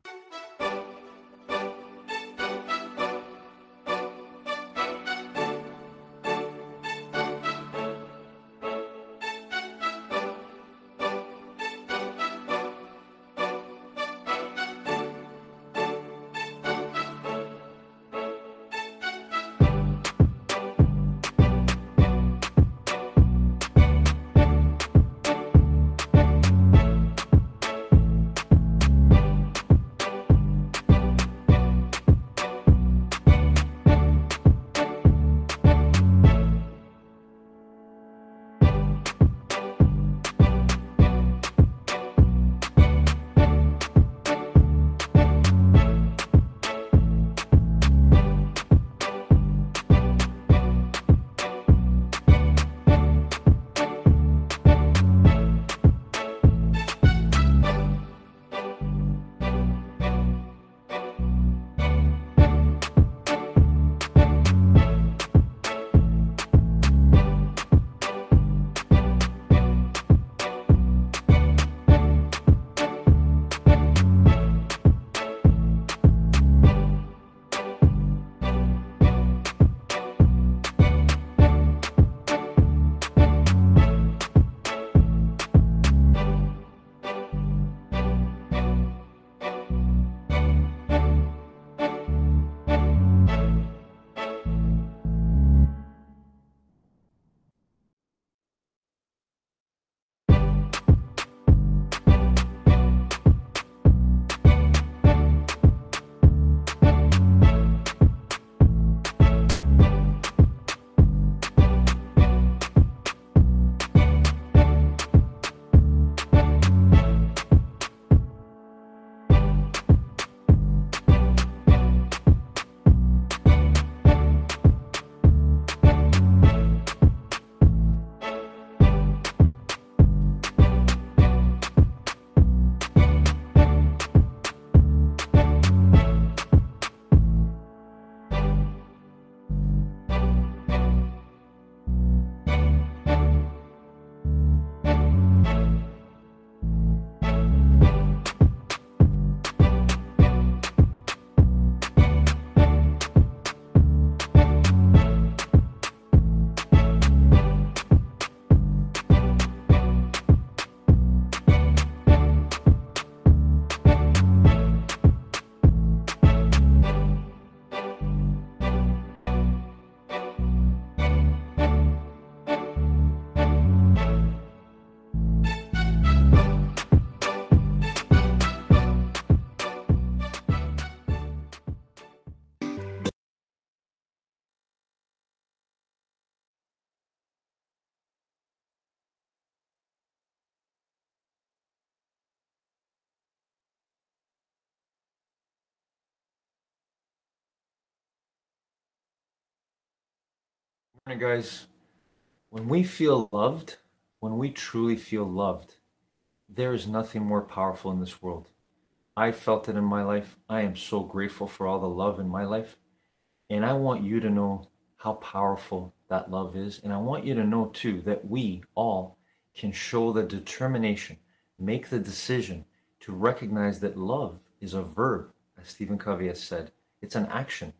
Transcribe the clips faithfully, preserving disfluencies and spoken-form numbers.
Morning, guys. When we feel loved, when we truly feel loved, there is nothing more powerful in this world. I felt it in my life. I am so grateful for all the love in my life. And I want you to know how powerful that love is. And I want you to know, too, that we all can show the determination, make the decision to recognize that love is a verb, as Stephen Covey has said. It's an action.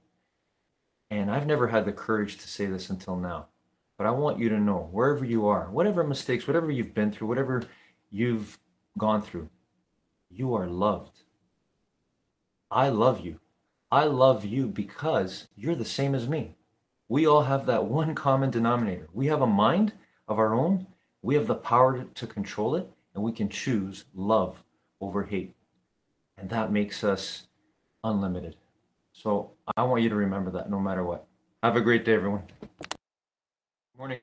And I've never had the courage to say this until now. But I want you to know, wherever you are, whatever mistakes, whatever you've been through, whatever you've gone through, you are loved. I love you. I love you because you're the same as me. We all have that one common denominator. We have a mind of our own. We have the power to control it, and we can choose love over hate. And that makes us unlimited. So I want you to remember that no matter what. Have a great day, everyone. Morning.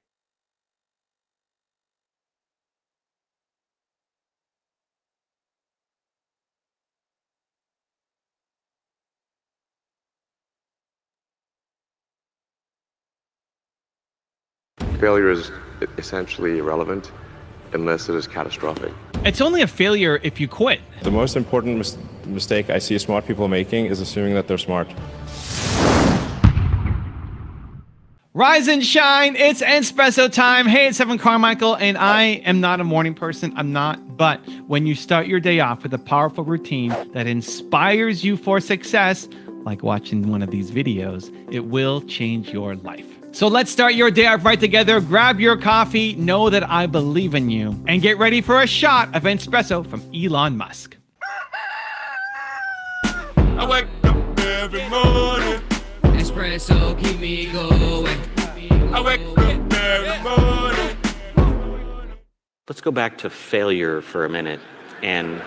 Failure is essentially irrelevant unless it is catastrophic. It's only a failure if you quit. The most important mis mistake I see smart people making is assuming that they're smart. Rise and shine. It's espresso time. Hey, it's Evan Carmichael, and I am not a morning person. I'm not. But when you start your day off with a powerful routine that inspires you for success, like watching one of these videos, it will change your life. So let's start your day off right together. Grab your coffee, know that I believe in you, and get ready for a shot of espresso from Elon Musk. I wake up every morning. Espresso keep me going. I wake up every morning. Let's go back to failure for a minute and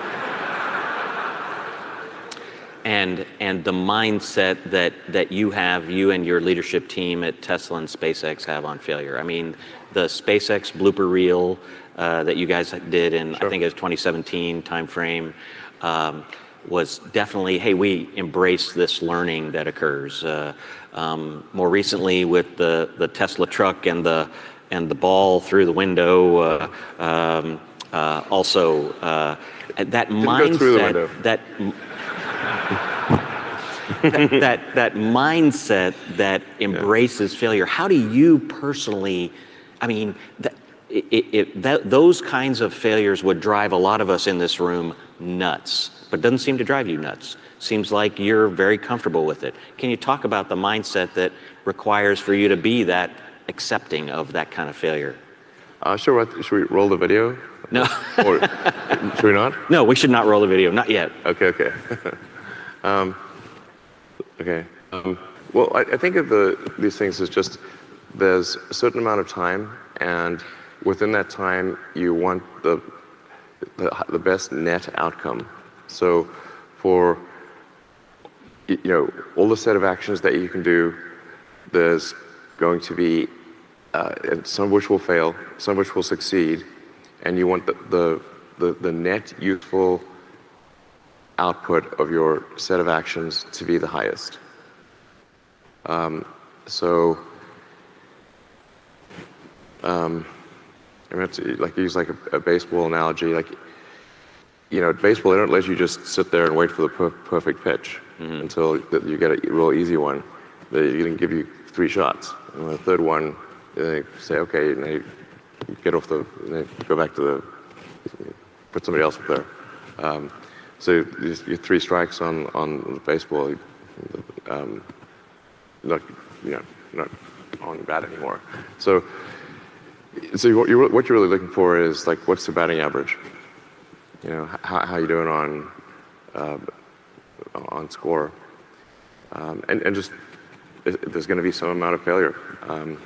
and and the mindset that that you have, you and your leadership team at Tesla and SpaceX have on failure. I mean, the SpaceX blooper reel uh, that you guys did in, sure. I think it was twenty seventeen timeframe, um, was definitely, hey, we embrace this learning that occurs. Uh, um, more recently with the, the Tesla truck and the and the ball through the window, uh, um, uh, also uh, that Didn't mindset, go through the window. that, that, that, that mindset that embraces yeah. failure. How do you personally, I mean, that, it, it, that, those kinds of failures would drive a lot of us in this room nuts, but doesn't seem to drive you nuts. Seems like you're very comfortable with it. Can you talk about the mindset that requires for you to be that accepting of that kind of failure? Uh, sure. What, should we roll the video? No. Or should we not? No, we should not roll the video. Not yet. Okay. Okay. um, okay. Um, well, I, I think of the these things as just there's a certain amount of time, and within that time, you want the the, the best net outcome. So, for you know all the set of actions that you can do, there's going to be uh, some of which will fail, some of which will succeed, and you want the, the, the, the net useful output of your set of actions to be the highest. Um, so, um, I'm going to like use like a, a baseball analogy. Like, you know, at baseball, they don't let you just sit there and wait for the per perfect pitch mm-hmm. until you get a real easy one. They're going to give you three shots. And the third one, they say, okay, and they get off the, and they go back to the, put somebody else up there. Um, so your three strikes on on baseball, um, not you know not on bat anymore. So so what you're what you're really looking for is like what's the batting average? You know how how you doing on uh, on score, um, and and just there's going to be some amount of failure, um,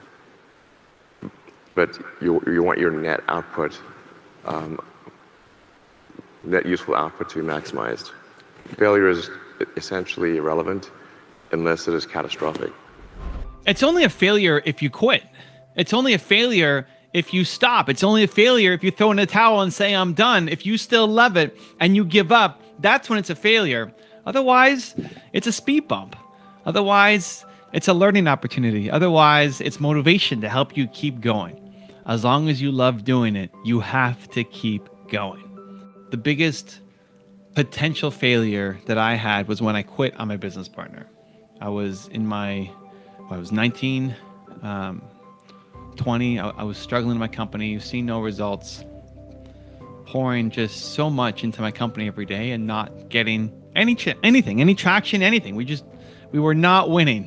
but you you want your net output, um, net useful output to be maximized. Failure is essentially irrelevant unless it is catastrophic. It's only a failure if you quit. It's only a failure if you stop. It's only a failure if you throw in a towel and say, I'm done. If you still love it and you give up, that's when it's a failure. Otherwise, it's a speed bump. Otherwise, it's a learning opportunity. Otherwise, it's motivation to help you keep going. As long as you love doing it, you have to keep going. The biggest potential failure that I had was when I quit on my business partner. I was in my, well, I was nineteen, um, twenty. I, I was struggling in my company, seeing no results, pouring just so much into my company every day and not getting any ch anything, any traction, anything. We just, we were not winning.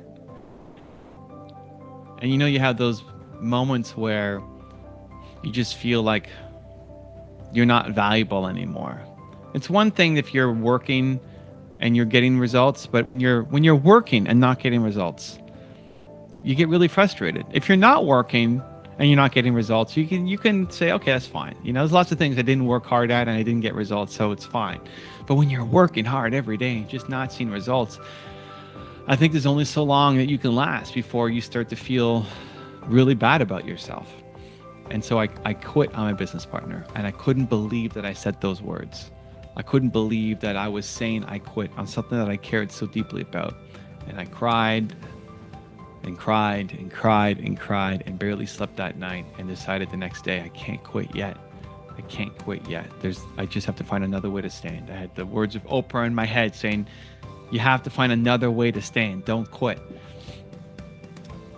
And you know, you have those moments where you just feel like you're not valuable anymore. It's one thing if you're working and you're getting results, but you're when you're working and not getting results, you get really frustrated. If you're not working and you're not getting results, you can you can say, okay, that's fine. You know, there's lots of things I didn't work hard at and I didn't get results, so it's fine. But when you're working hard every day and just not seeing results, I think there's only so long that you can last before you start to feel really bad about yourself. And so I, I quit on my business partner, and I couldn't believe that I said those words. I couldn't believe that I was saying I quit on something that I cared so deeply about. And I cried and cried and cried and cried and barely slept that night and decided the next day, I can't quit yet. I can't quit yet. There's, I just have to find another way to stand. I had the words of Oprah in my head saying, you have to find another way to stand. Don't quit.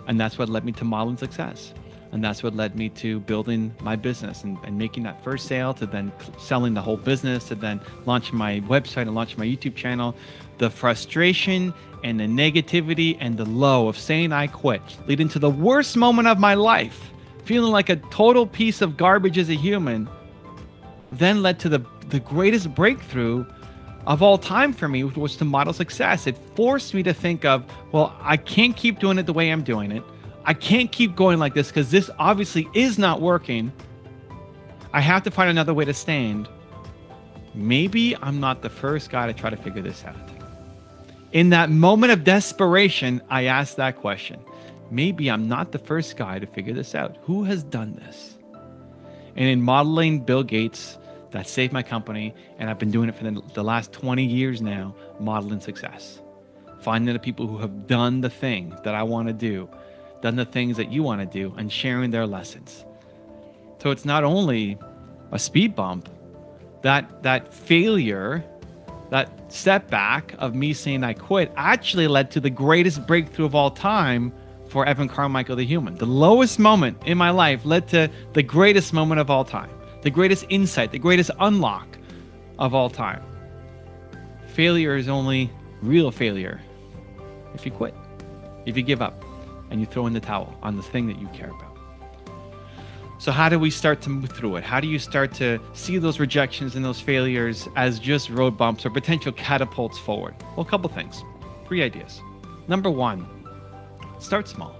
And that's what led me to modeling success. And that's what led me to building my business and, and making that first sale, to then selling the whole business, to then launching my website and launching my YouTube channel. The frustration and the negativity and the low of saying I quit, leading to the worst moment of my life, feeling like a total piece of garbage as a human, then led to the, the greatest breakthrough of all time for me, which was to model success. It forced me to think of, well, I can't keep doing it the way I'm doing it. I can't keep going like this because this obviously is not working. I have to find another way to stand. Maybe I'm not the first guy to try to figure this out. In that moment of desperation, I asked that question. Maybe I'm not the first guy to figure this out. Who has done this? And in modeling Bill Gates, that saved my company, and I've been doing it for the, the last twenty years now, modeling success. Finding the people who have done the thing that I want to do, done the things that you want to do, and sharing their lessons. So it's not only a speed bump, that that failure, that setback of me saying I quit actually led to the greatest breakthrough of all time for Evan Carmichael the human. The lowest moment in my life led to the greatest moment of all time, the greatest insight, the greatest unlock of all time. Failure is only real failure if you quit, if you give up, and you throw in the towel on the thing that you care about. So how do we start to move through it? How do you start to see those rejections and those failures as just road bumps or potential catapults forward? Well, a couple things, three ideas. Number one, start small.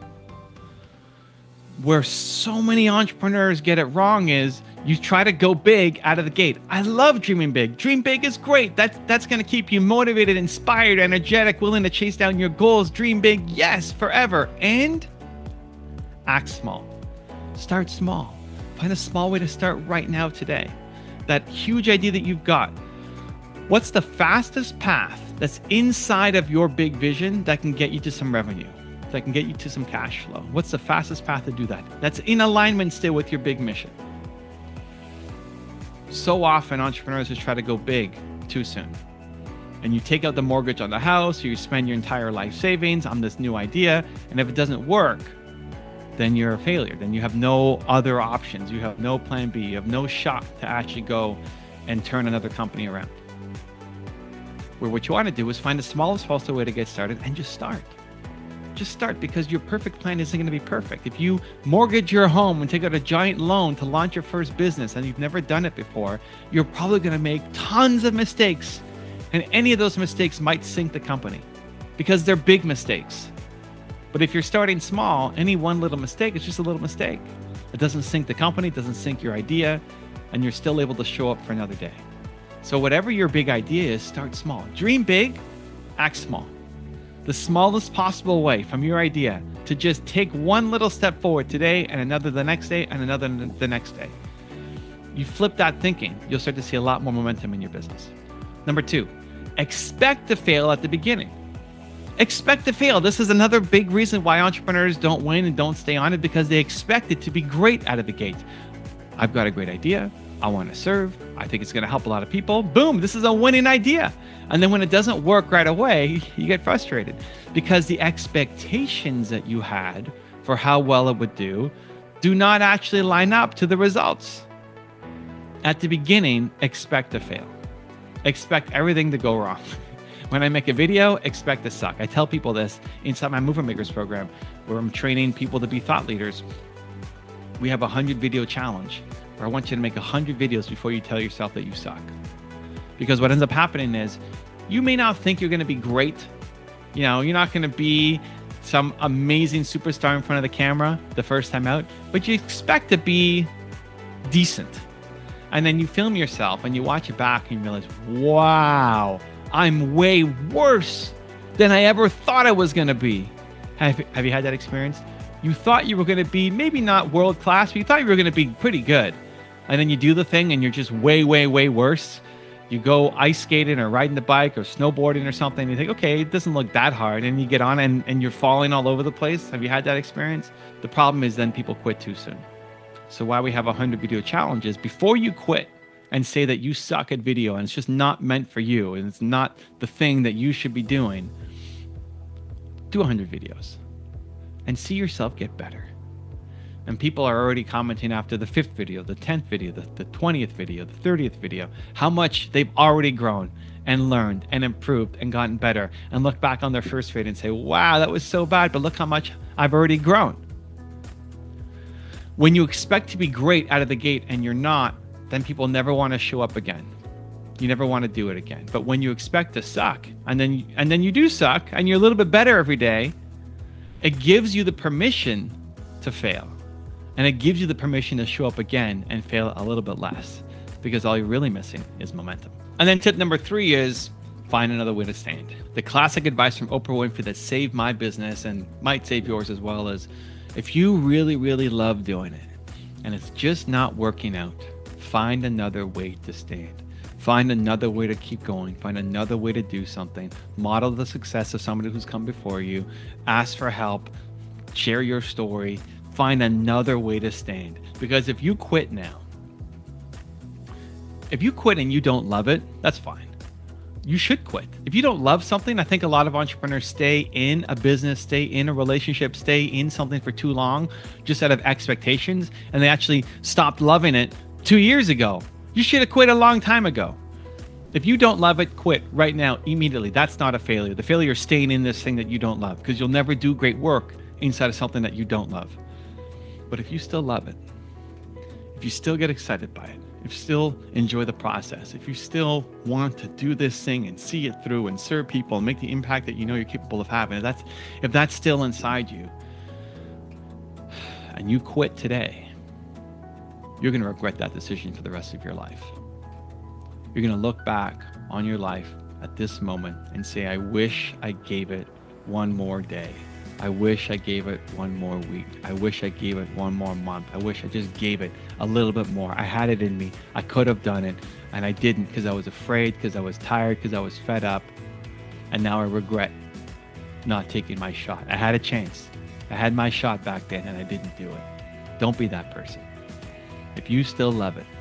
Where so many entrepreneurs get it wrong is you try to go big out of the gate. I love dreaming big. Dream big is great. That's, that's going to keep you motivated, inspired, energetic, willing to chase down your goals. Dream big, yes, forever. And act small. Start small. Find a small way to start right now today. That huge idea that you've got. What's the fastest path that's inside of your big vision that can get you to some revenue? That can get you to some cash flow? What's the fastest path to do that? That's in alignment still with your big mission. So often entrepreneurs just try to go big too soon. And you take out the mortgage on the house, or you spend your entire life savings on this new idea. And if it doesn't work, then you're a failure. Then you have no other options. You have no plan B. You have no shot to actually go and turn another company around. Where what you want to do is find the smallest possible way to get started and just start. Just start, because your perfect plan isn't going to be perfect. If you mortgage your home and take out a giant loan to launch your first business and you've never done it before, you're probably going to make tons of mistakes. And any of those mistakes might sink the company because they're big mistakes. But if you're starting small, any one little mistake is just a little mistake. It doesn't sink the company, it doesn't sink your idea, and you're still able to show up for another day. So whatever your big idea is, start small. Dream big, act small. The smallest possible way from your idea to just take one little step forward today and another the next day and another the next day. You flip that thinking, you'll start to see a lot more momentum in your business. Number two, expect to fail at the beginning. Expect to fail. This is another big reason why entrepreneurs don't win and don't stay on it, because they expect it to be great out of the gate. I've got a great idea. I want to serve. I think it's going to help a lot of people. Boom, this is a winning idea. And then when it doesn't work right away, you get frustrated because the expectations that you had for how well it would do do not actually line up to the results. At the beginning, expect to fail. Expect everything to go wrong. When I make a video, expect to suck. I tell people this inside my Movement Makers program, where I'm training people to be thought leaders. We have a hundred video challenge where I want you to make a hundred videos before you tell yourself that you suck. Because what ends up happening is you may not think you're going to be great. You know, you're not going to be some amazing superstar in front of the camera the first time out, but you expect to be decent. And then you film yourself and you watch it back and you realize, wow, I'm way worse than I ever thought I was going to be. Have, have you had that experience? You thought you were going to be maybe not world class, but you thought you were going to be pretty good. And then you do the thing and you're just way, way, way worse. You go ice skating or riding the bike or snowboarding or something. And you think, okay, it doesn't look that hard. And you get on and, and you're falling all over the place. Have you had that experience? The problem is then people quit too soon. So why we have a hundred video challenges, before you quit and say that you suck at video and it's just not meant for you and it's not the thing that you should be doing, do a hundred videos and see yourself get better. And people are already commenting after the fifth video, the tenth video, the, the twentieth video, the thirtieth video, how much they've already grown and learned and improved and gotten better, and look back on their first video and say, wow, that was so bad, but look how much I've already grown. When you expect to be great out of the gate and you're not, then people never want to show up again. You never want to do it again. But when you expect to suck, and then and then you do suck, and you're a little bit better every day, it gives you the permission to fail. And it gives you the permission to show up again and fail a little bit less, because all you're really missing is momentum. And then tip number three is find another way to stand. The classic advice from Oprah Winfrey that saved my business and might save yours as well is, if you really, really love doing it and it's just not working out, find another way to stand. Find another way to keep going. Find another way to do something. Model the success of somebody who's come before you. Ask for help. Share your story. Find another way to stand. Because if you quit now, if you quit and you don't love it, that's fine. You should quit. If you don't love something, I think a lot of entrepreneurs stay in a business, stay in a relationship, stay in something for too long, just out of expectations, and they actually stopped loving it two years ago. You should have quit a long time ago. If you don't love it, quit right now, immediately. That's not a failure. The failure is staying in this thing that you don't love, because you'll never do great work inside of something that you don't love. But if you still love it, if you still get excited by it, if you still enjoy the process, if you still want to do this thing and see it through and serve people and make the impact that you know you're capable of having, if that's, if that's still inside you, and you quit today, you're going to regret that decision for the rest of your life. You're going to look back on your life at this moment and say, I wish I gave it one more day. I wish I gave it one more week. I wish I gave it one more month. I wish I just gave it a little bit more. I had it in me. I could have done it, and I didn't, because I was afraid, because I was tired, because I was fed up. And now I regret not taking my shot. I had a chance. I had my shot back then, and I didn't do it. Don't be that person. If you still love it,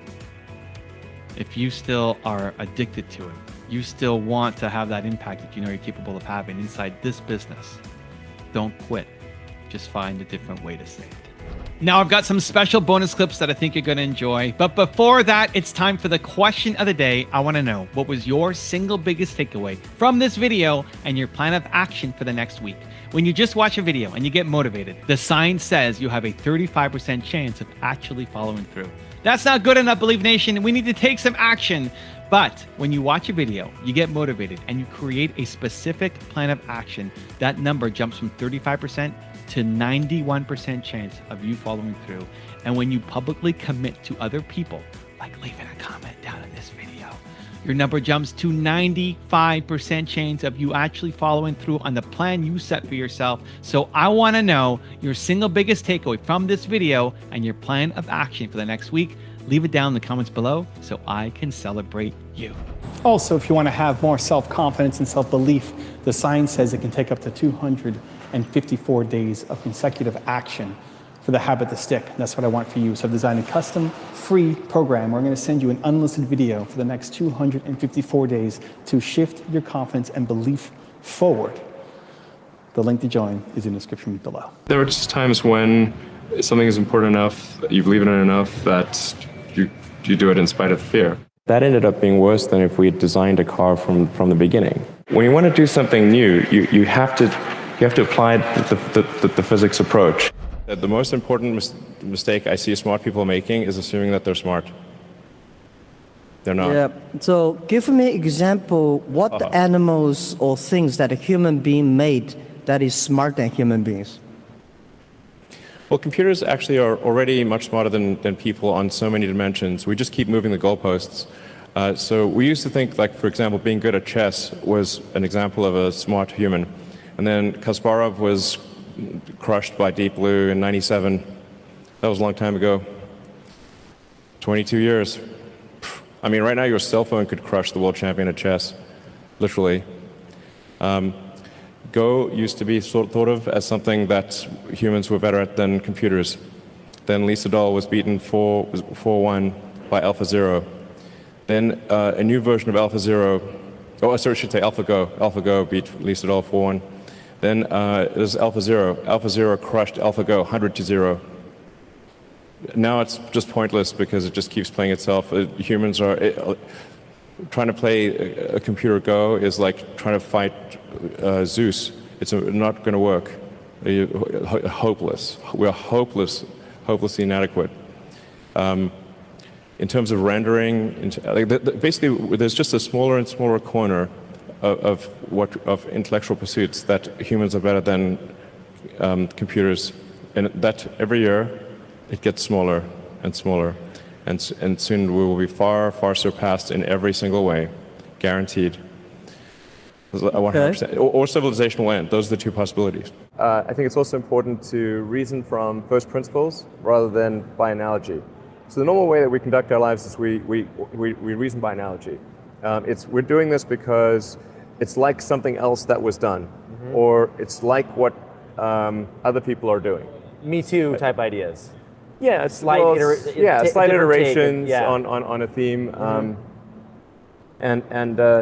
if you still are addicted to it, you still want to have that impact that you know you're capable of having inside this business, don't quit. Just find a different way to stand. Now I've got some special bonus clips that I think you're going to enjoy. But before that, it's time for the question of the day. I want to know, what was your single biggest takeaway from this video and your plan of action for the next week? When you just watch a video and you get motivated, the sign says you have a thirty-five percent chance of actually following through. That's not good enough, Believe Nation. We need to take some action. But when you watch a video, you get motivated and you create a specific plan of action, that number jumps from thirty-five percent to ninety-one percent chance of you following through. And when you publicly commit to other people, like leaving a comment down in this video, your number jumps to ninety-five percent chance of you actually following through on the plan you set for yourself. So I want to know your single biggest takeaway from this video and your plan of action for the next week. Leave it down in the comments below so I can celebrate you. Also, if you want to have more self-confidence and self-belief, the science says it can take up to two hundred fifty-four days of consecutive action for the habit to stick. That's what I want for you. So I've designed a custom free program where I'm going to send you an unlisted video for the next two hundred fifty-four days to shift your confidence and belief forward. The link to join is in the description below. There are just times when something is important enough, you believe in it enough, that you, you do it in spite of fear. That ended up being worse than if we had designed a car from, from the beginning. When you want to do something new, you, you, have, to, you have to apply the, the, the, the physics approach. The most important mis mistake I see smart people making is assuming that they're smart. They're not. Yeah. So give me an example, what uh-huh. animals or things that a human being made that is smarter than human beings? Well, computers actually are already much smarter than, than people on so many dimensions. We just keep moving the goalposts. Uh, so we used to think, like, for example, being good at chess was an example of a smart human. And then Kasparov was crushed by Deep Blue in ninety-seven. That was a long time ago. twenty-two years. I mean, right now your cell phone could crush the world champion at chess, literally. Um, Go used to be sort thought of as something that humans were better at than computers. Then Lee Sedol was beaten four one by AlphaZero. Then uh, a new version of AlphaZero, oh, sorry, I should say AlphaGo. AlphaGo beat Lee Sedol four one. Then uh, there's AlphaZero. AlphaZero crushed AlphaGo one hundred to zero. Now it's just pointless because it just keeps playing itself. Uh, humans are it, uh, trying to play a, a computer Go is like trying to fight uh, Zeus. It's uh, not going to work. Uh, hopeless. We're hopeless, hopelessly inadequate. Um, in terms of rendering, into, like the, the, basically, there's just a smaller and smaller corner of, of what of intellectual pursuits that humans are better than um, computers, and that every year it gets smaller and smaller, and and soon we will be far far surpassed in every single way, guaranteed. one hundred percent. Or, or civilization will end. Those are the two possibilities. Uh, I think it's also important to reason from first principles rather than by analogy. So the normal way that we conduct our lives is we, we, we, we reason by analogy. Um, it's, we're doing this because it's like something else that was done, mm-hmm. or it's like what um, other people are doing. Me Too type ideas. Yeah, it's slight, well, iter- yeah, t- slight iterations take, yeah. on, on, on a theme. Mm-hmm. Um, and and, uh,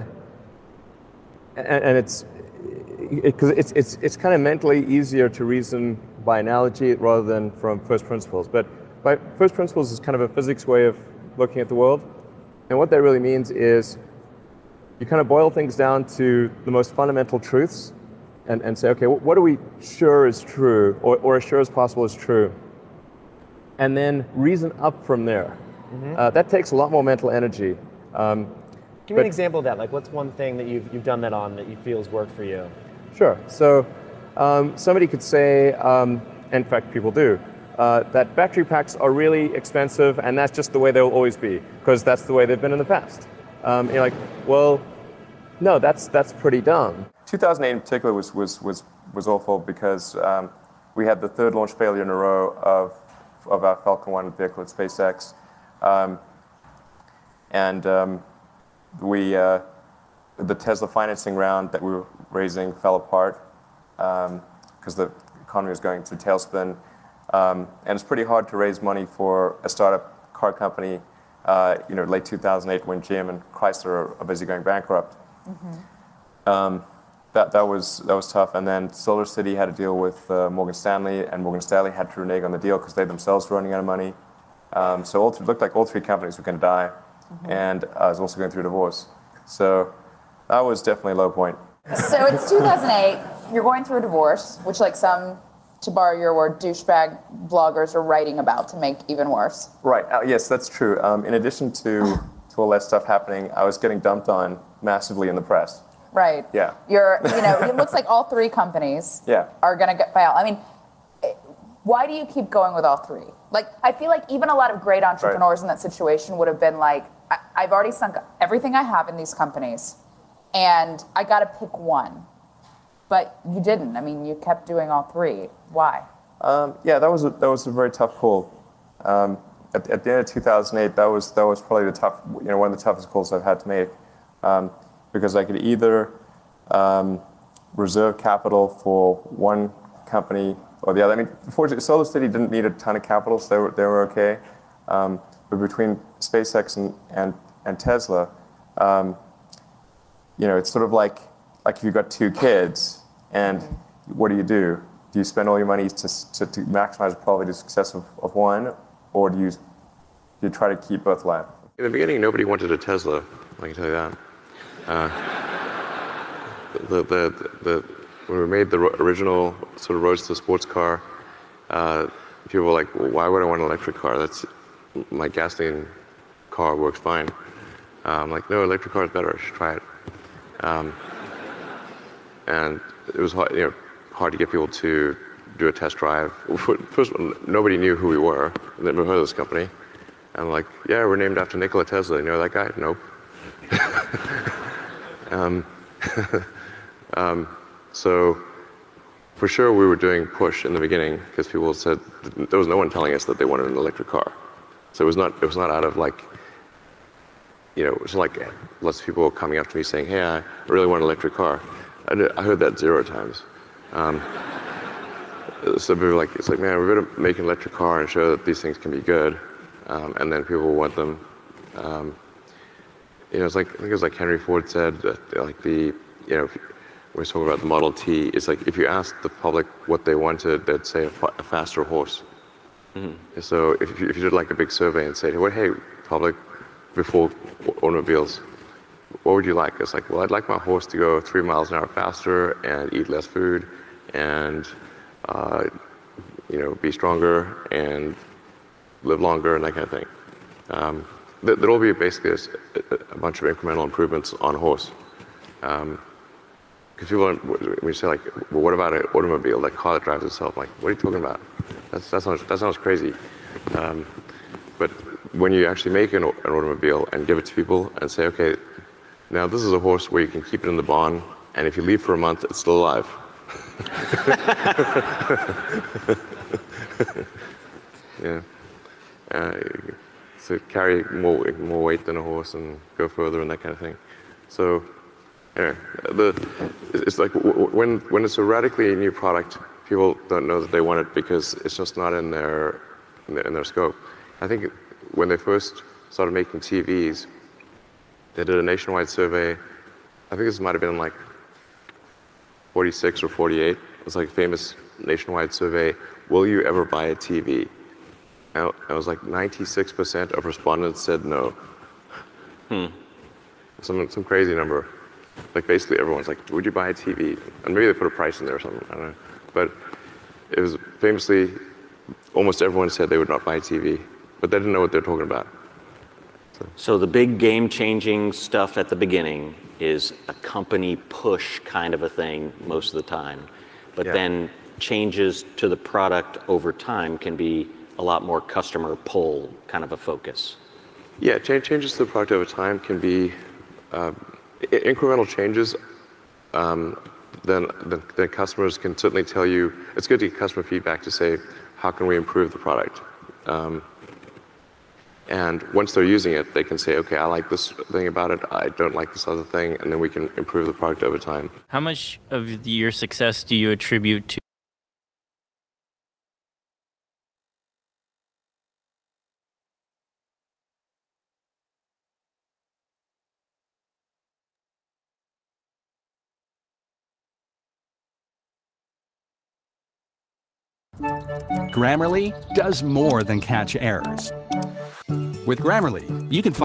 and and it's because it, it's it's it's kind of mentally easier to reason by analogy rather than from first principles. But by first principles is kind of a physics way of looking at the world, and what that really means is you kind of boil things down to the most fundamental truths, and, and say, okay, what are we sure is true, or or as sure as possible is true, and then reason up from there. Mm-hmm. Uh, that takes a lot more mental energy. Um, Give me an example of that. Like, what's one thing that you've you've done that on that you feel has worked for you? Sure. So um, somebody could say, um, in fact, people do, uh, that battery packs are really expensive, and that's just the way they'll always be, because that's the way they've been in the past. Um, you're like, well, no, that's that's pretty dumb. two thousand eight in particular was was was was awful because um, we had the third launch failure in a row of of our Falcon one vehicle at SpaceX, um, and um, we uh, the Tesla financing round that we were raising fell apart because um, the economy was going through tailspin, um, and it's pretty hard to raise money for a startup car company. Uh, you know, late two thousand eight when G M and Chrysler are busy going bankrupt. Mm-hmm. um, that that was that was tough. And then Solar City had to deal with uh, Morgan Stanley, and Morgan Stanley had to renege on the deal because they themselves were running out of money. Um, so all th- it looked like all three companies were going to die, mm-hmm. and I was also going through a divorce. So that was definitely a low point. So it's two thousand eight. You're going through a divorce, which, like some, to borrow your word, douchebag bloggers are writing about to make even worse. Right. Uh, yes, that's true. Um, in addition to, to all that stuff happening, I was getting dumped on massively in the press. Right. Yeah. You're, you know, it looks like all three companies yeah. are going to fail. I mean, why do you keep going with all three? Like, I feel like even a lot of great entrepreneurs right. in that situation would have been like, I- I've already sunk everything I have in these companies, and I got to pick one. But you didn't. I mean, you kept doing all three. Why? Um, yeah, that was a, that was a very tough call. Um, at, at the end of two thousand eight, that was that was probably the tough, you know, one of the toughest calls I've had to make, um, because I could either um, reserve capital for one company or the other. I mean, fortunately, Solar City didn't need a ton of capital, so they were they were okay. Um, but between SpaceX and and, and Tesla, um, you know, it's sort of like. Like if you've got two kids, and what do you do? Do you spend all your money to, to, to maximize the probability of success of, of one, or do you, do you try to keep both alive? In the beginning, nobody wanted a Tesla, I can tell you that. Uh, the, the, the, when we made the original sort of Roadster sports car, uh, people were like, well, why would I want an electric car? That's, my gasoline car works fine. Uh, I'm like, no, electric car is better, I should try it. Um, And it was hard, you know, hard to get people to do a test drive. First of all, nobody knew who we were. They never heard of this company. And I'm like, yeah, we're named after Nikola Tesla. You know that guy? Nope. um, um, so for sure we were doing push in the beginning because people said there was no one telling us that they wanted an electric car. So it was not it was not out of like, you know, it was like lots of people coming up to me saying, hey, I really want an electric car. I, did, I heard that zero times. Um, so people were like, it's like, man, we better make an electric car and show that these things can be good, um, and then people will want them. Um, you know, it's like I think it was like Henry Ford said that like the, you know, we talk about the Model T, it's like if you ask the public what they wanted, they'd say a, fa- a faster horse. Mm-hmm. So if you, if you did like a big survey and said, well, hey, public, before automobiles, what would you like? It's like, well, I'd like my horse to go three miles an hour faster and eat less food and, uh, you know, be stronger and live longer and that kind of thing. Um, there'll all be basically a, a bunch of incremental improvements on a horse. Um, Because people, when you say like, well, what about an automobile, that car that drives itself? Like, what are you talking about? That's, that sounds that sounds crazy. Um, but when you actually make an, an automobile and give it to people and say, okay, now this is a horse where you can keep it in the barn, and if you leave for a month, it's still alive. Yeah. Uh, so carry more more weight than a horse and go further and that kind of thing. So. Anyway, the, it's like when when it's a radically new product, people don't know that they want it because it's just not in their in their, in their scope. I think when they first started making T Vs, they did a nationwide survey. I think this might have been like forty-six or forty-eight. It was like a famous nationwide survey. Will you ever buy a T V? And it was like ninety-six percent of respondents said no. Hmm. Some some crazy number. Like basically everyone's like, would you buy a T V? And maybe they put a price in there or something, I don't know. But it was famously, almost everyone said they would not buy a T V, but they didn't know what they're talking about. So, so the big game-changing stuff at the beginning is a company push kind of a thing most of the time. But yeah. Then changes to the product over time can be a lot more customer pull kind of a focus. Yeah, change, changes to the product over time can be, uh, incremental changes, um, then, then, then customers can certainly tell you, it's good to get customer feedback to say, how can we improve the product? Um, and once they're using it, they can say, okay, I like this thing about it, I don't like this other thing, and then we can improve the product over time. How much of your success do you attribute to Grammarly does more than catch errors. With Grammarly, you can find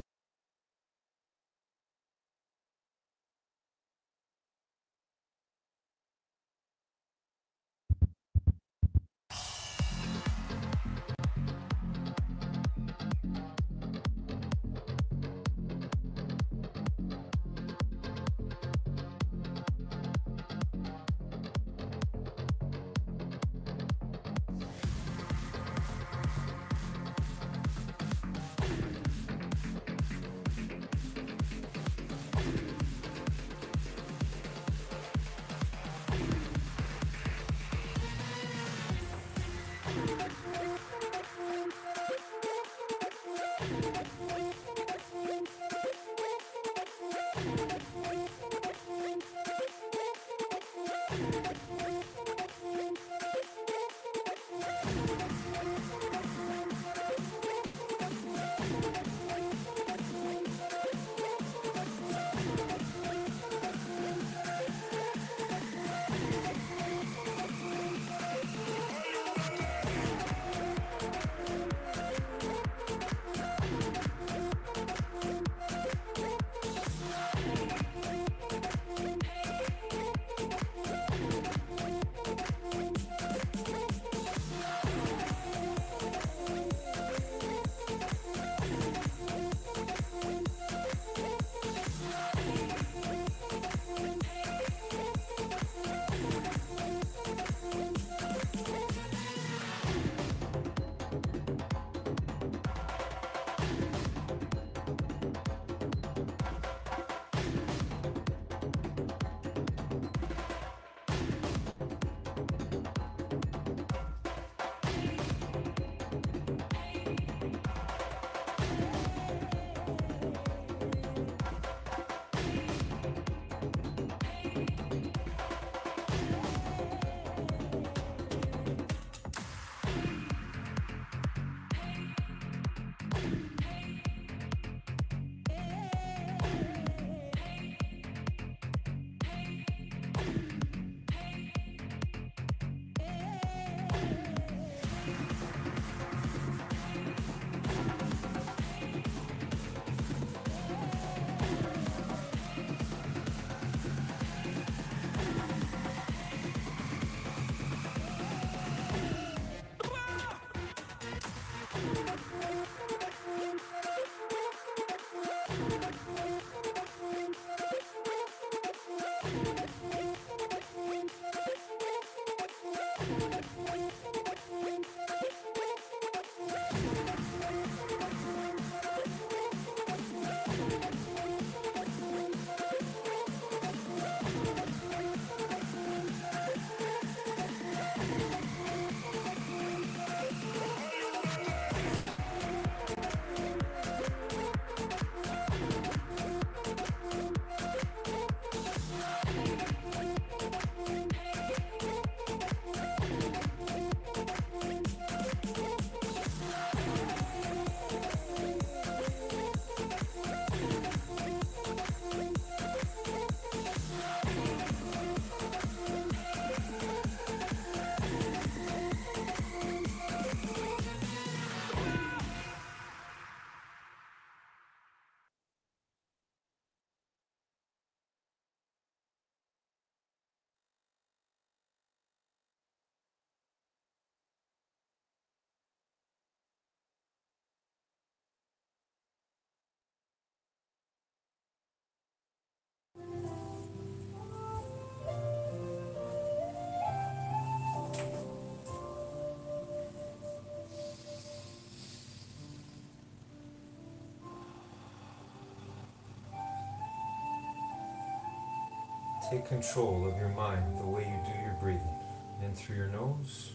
Take control of your mind the way you do your breathing. In through your nose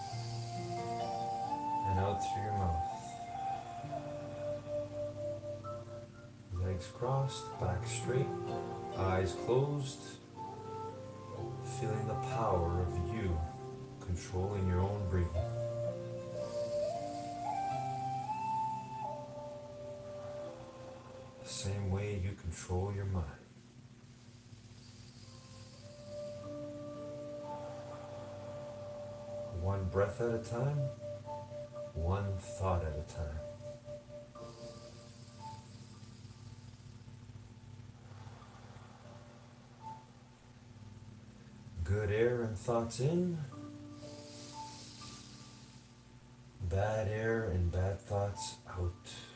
and out through your mouth. Legs crossed, back straight, eyes closed. Feeling the power of you controlling your own breathing. The same way you control your mind. One breath at a time, one thought at a time. Good air and thoughts in, bad air and bad thoughts out.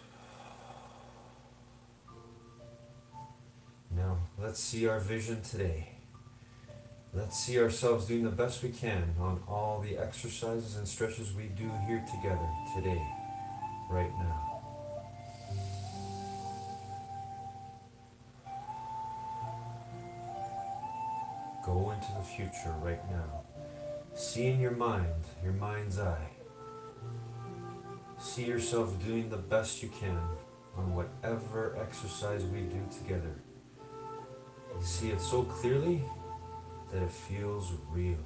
Now, let's see our vision today. Let's see ourselves doing the best we can on all the exercises and stretches we do here together today, right now. Go into the future right now. See in your mind, your mind's eye. See yourself doing the best you can on whatever exercise we do together. See it so clearly that it feels real.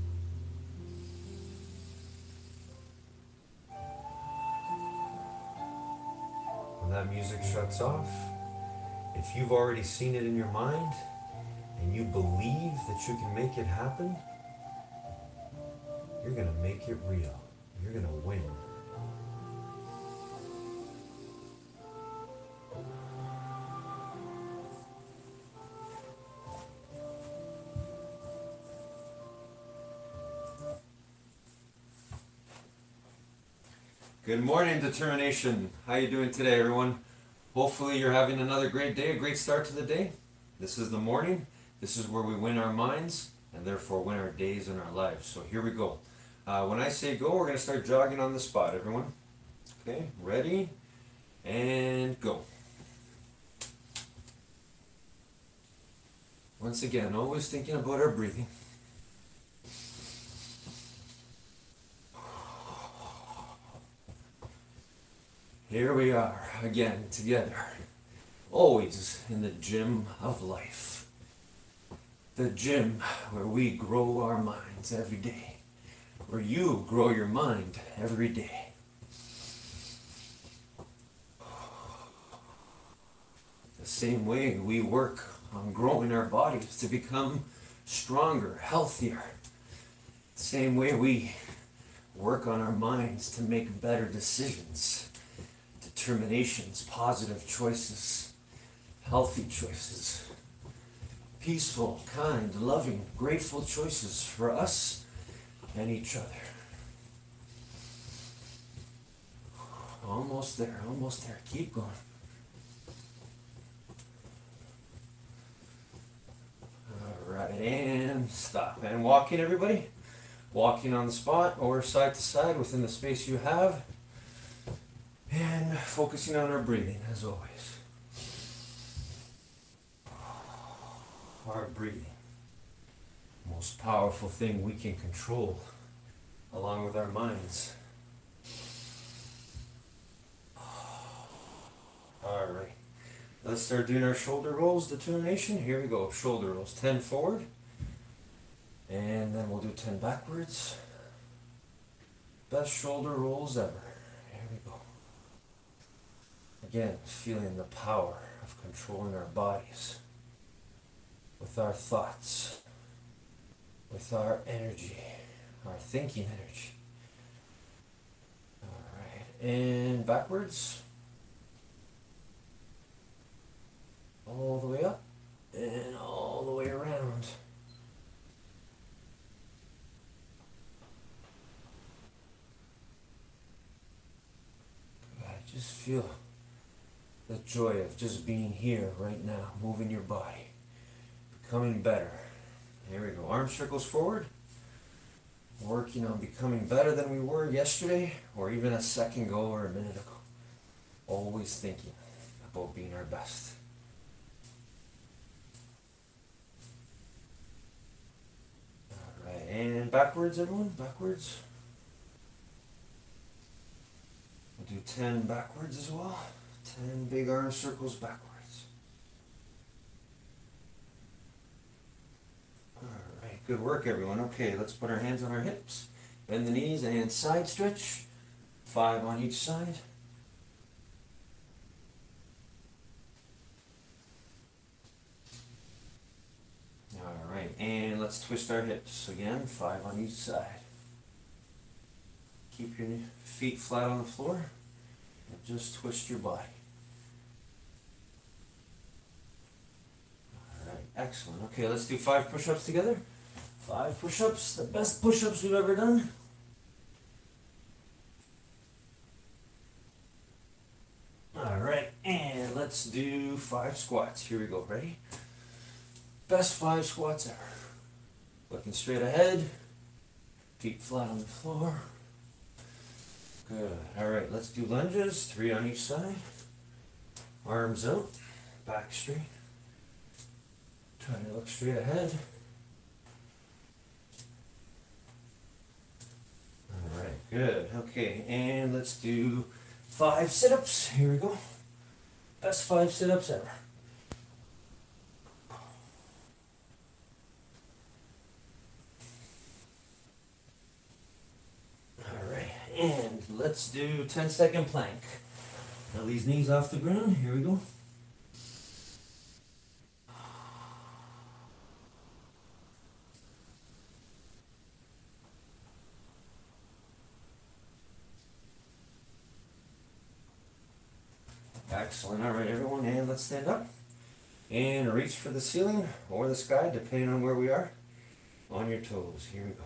When that music shuts off, if you've already seen it in your mind and you believe that you can make it happen, you're gonna make it real. You're gonna win. Good morning, determination. How you doing today, everyone? Hopefully you're having another great day, a great start to the day. This is the morning. This is where we win our minds and therefore win our days and our lives. So here we go. Uh, when I say go, we're going to start jogging on the spot, everyone. Okay, ready? And go. Once again, always thinking about our breathing. Here we are again together, always in the gym of life. The gym where we grow our minds every day, where you grow your mind every day. The same way we work on growing our bodies to become stronger, healthier. The same way we work on our minds to make better decisions. Determinations, positive choices, healthy choices, peaceful, kind, loving, grateful choices for us and each other. Almost there, almost there. Keep going. All right, and stop. And walking, everybody. Walking on the spot or side to side within the space you have. And focusing on our breathing, as always. Our breathing. Most powerful thing we can control, along with our minds. Alright. Let's start doing our shoulder rolls, determination. Here we go. Shoulder rolls. ten forward. And then we'll do ten backwards. Best shoulder rolls ever. Here we go. Again, feeling the power of controlling our bodies with our thoughts, with our energy, our thinking energy. All right, and backwards. All the way up and all the way around. I just feel the joy of just being here right now, moving your body, becoming better. Here we go. Arm circles forward. Working on becoming better than we were yesterday, or even a second ago or a minute ago. Always thinking about being our best. ten backwards, everyone, backwards. We'll do ten backwards as well. ten big arm circles backwards. All right, good work, everyone. Okay, let's put our hands on our hips. Bend the knees and side stretch. Five on each side. All right, and let's twist our hips. Again, five on each side. Keep your feet flat on the floor and just twist your body. All right, excellent. Okay, let's do five push-ups together. Five push-ups, the best push-ups we've ever done. All right, and let's do five squats. Here we go, ready? Best five squats ever. Looking straight ahead, feet flat on the floor. Good. All right, let's do lunges, three on each side. Arms out, back straight. Trying to look straight ahead. All right, good. Okay, and let's do five sit-ups. Here we go. Best five sit-ups ever. And let's do ten second plank. Now these knees off the ground. Here we go. Excellent. All right, everyone, and let's stand up and reach for the ceiling or the sky, depending on where we are. On your toes. Here we go.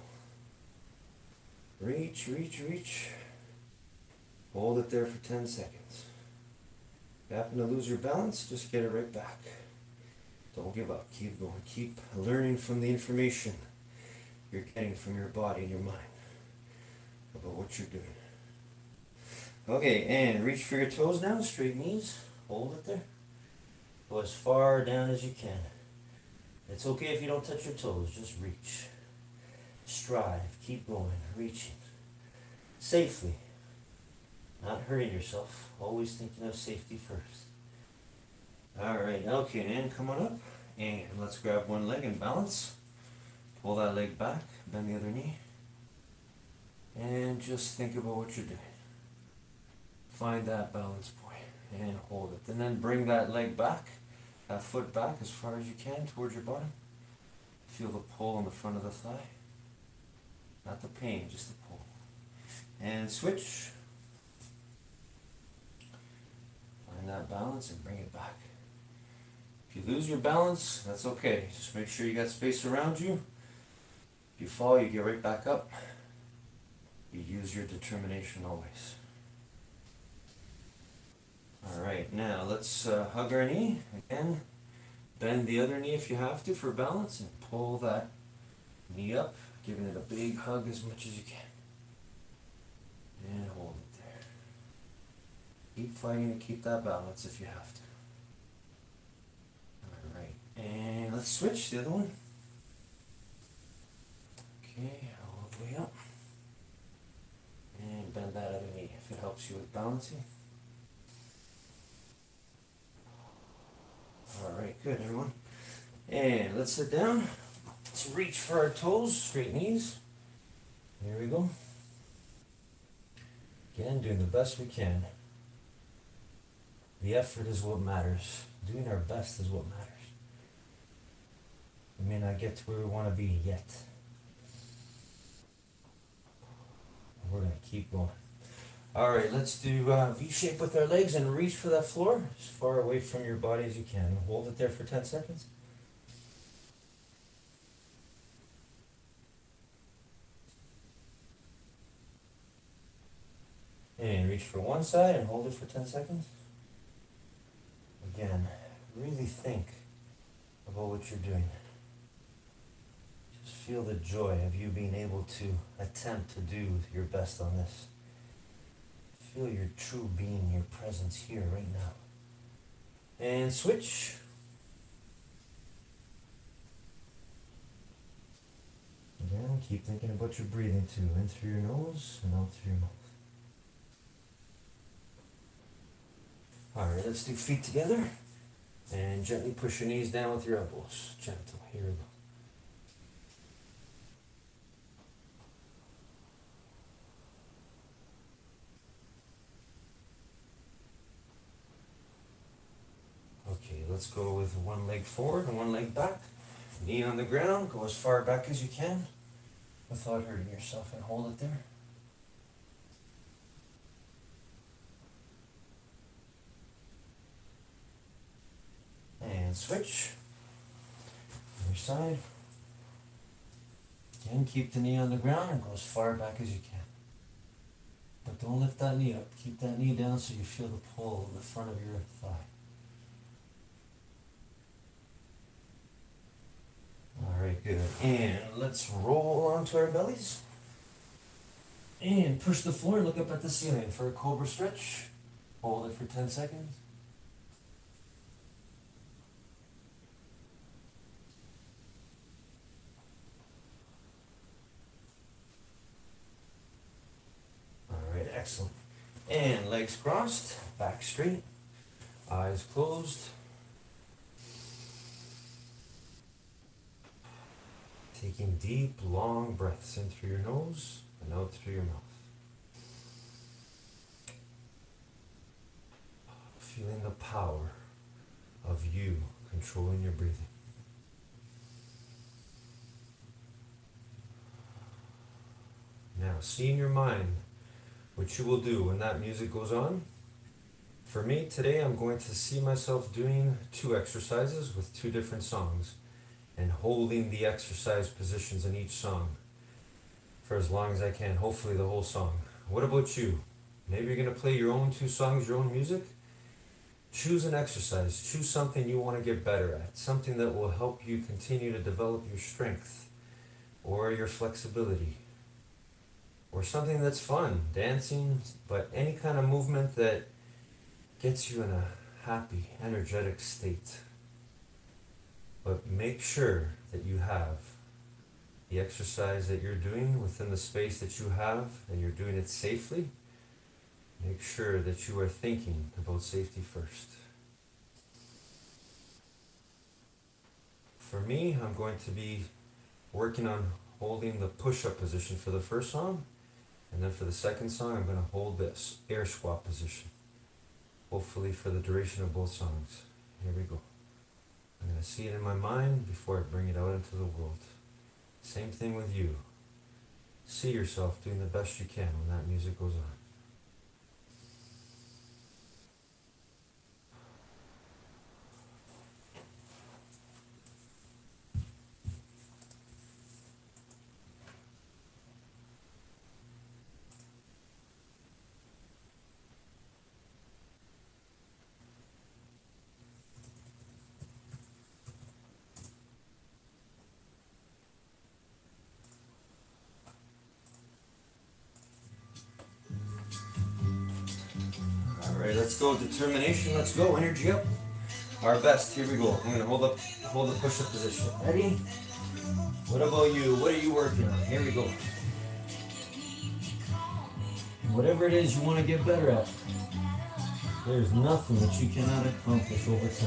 Reach, reach, reach. Hold it there for ten seconds. If you happen to lose your balance, just get it right back. Don't give up. Keep going. Keep learning from the information you're getting from your body and your mind about what you're doing. Okay, and reach for your toes now. Straight knees. Hold it there. Go as far down as you can. It's okay if you don't touch your toes. Just reach. Strive, keep going, reaching. Safely. Not hurting yourself. Always thinking of safety first. Alright, okay, and come on up. And let's grab one leg and balance. Pull that leg back, bend the other knee. And just think about what you're doing. Find that balance point and hold it. And then bring that leg back, that foot back as far as you can towards your bottom. Feel the pull on the front of the thigh. Not the pain, just the pull. And switch. Find that balance and bring it back. If you lose your balance, that's okay. Just make sure you got space around you. If you fall, you get right back up. You use your determination always. Alright, now let's uh, hug our knee. Again, bend the other knee if you have to for balance and pull that knee up. Giving it a big hug as much as you can. And hold it there. Keep fighting to keep that balance if you have to. Alright, and let's switch the other one. Okay, all the way up. And bend that other knee if it helps you with balancing. Alright, good everyone. And let's sit down. Let's reach for our toes, straight knees. Here we go. Again, doing the best we can. The effort is what matters. Doing our best is what matters. We may not get to where we want to be yet. We're going to keep going. Alright, let's do uh, V-shape with our legs and reach for that floor as far away from your body as you can. Hold it there for ten seconds. And reach for one side and hold it for ten seconds. Again, really think about what you're doing. Just feel the joy of you being able to attempt to do your best on this. Feel your true being, your presence here right now. And switch. Again, keep thinking about your breathing too. In through your nose and out through your mouth. Alright, let's do feet together. And gently push your knees down with your elbows. Gentle. Here we go. Okay, let's go with one leg forward and one leg back. Knee on the ground, go as far back as you can without hurting yourself, and hold it there. And switch. Other side. Again, keep the knee on the ground and go as far back as you can. But don't lift that knee up. Keep that knee down so you feel the pull in the front of your thigh. Alright, good. And let's roll onto our bellies. And push the floor and look up at the ceiling for a cobra stretch. Hold it for ten seconds. Alright, excellent. And legs crossed, back straight, eyes closed. Taking deep, long breaths in through your nose and out through your mouth. Feeling the power of you controlling your breathing. Now, see in your mind what you will do when that music goes on. For me, today I'm going to see myself doing two exercises with two different songs, and holding the exercise positions in each song for as long as I can, hopefully the whole song. What about you? Maybe you're going to play your own two songs, your own music. Choose an exercise. Choose something you want to get better at, something that will help you continue to develop your strength or your flexibility, or something that's fun, dancing, but any kind of movement that gets you in a happy, energetic state. But make sure that you have the exercise that you're doing within the space that you have, and you're doing it safely. Make sure that you are thinking about safety first. For me, I'm going to be working on holding the push-up position for the first song, and then for the second song, I'm going to hold this air squat position, hopefully for the duration of both songs. Here we go. I'm going to see it in my mind before I bring it out into the world. Same thing with you. See yourself doing the best you can when that music goes on. Alright, let's go. Determination, let's go. Energy up. Our best. Here we go. I'm gonna hold up hold the push-up position. Ready? What about you? What are you working on? Here we go. Whatever it is you want to get better at, there's nothing that you cannot accomplish over time.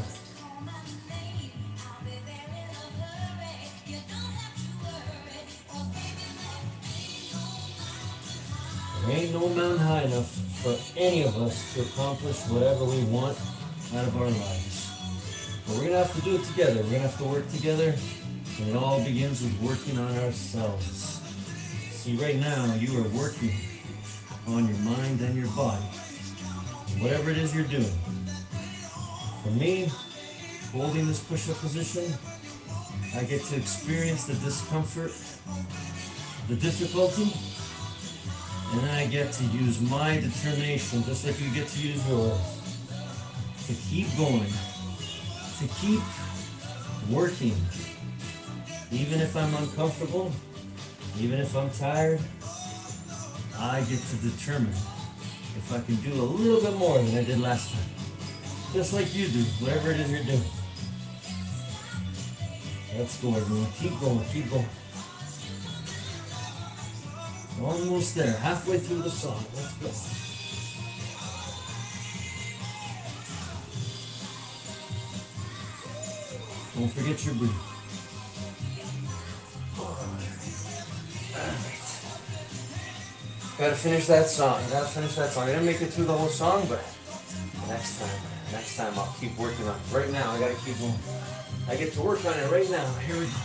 There ain't no mountain high enough for any of us to accomplish whatever we want out of our lives. But we're going to have to do it together. We're going to have to work together, and it all begins with working on ourselves. See, right now, you are working on your mind and your body, and whatever it is you're doing. For me, holding this push-up position, I get to experience the discomfort, the difficulty, and then I get to use my determination, just like you get to use yours, to keep going, to keep working. Even if I'm uncomfortable, even if I'm tired, I get to determine if I can do a little bit more than I did last time. Just like you do, whatever it is you're doing. Let's go, everyone. Keep going, keep going. Almost there, halfway through the song. Let's go. Don't forget your breath. Gotta finish that song. Gotta finish that song. I didn't make it through the whole song, but next time, next time I'll keep working on it. Right now, I gotta keep going. I get to work on it right now. Here we go.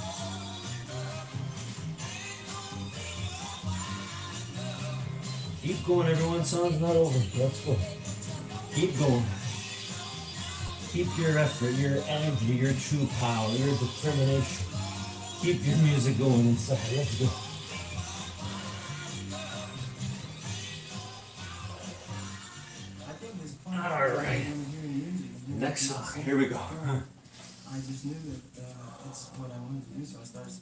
Keep going, everyone. Song's not over. Let's go. Keep going. Keep your effort, your energy, your true power, your determination. Keep your music going inside. Let's go. All right. Next song. Here we go. I just knew that uh, that's what I wanted to do, so I started.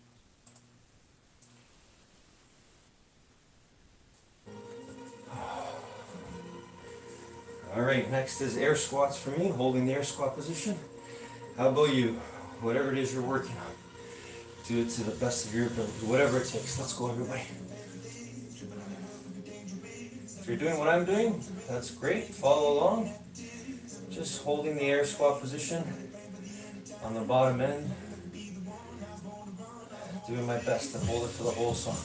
All right, next is air squats for me, holding the air squat position. How about you? Whatever it is you're working on, do it to the best of your ability, whatever it takes. Let's go, everybody. If you're doing what I'm doing, that's great. Follow along. Just holding the air squat position on the bottom end. Doing my best to hold it for the whole song.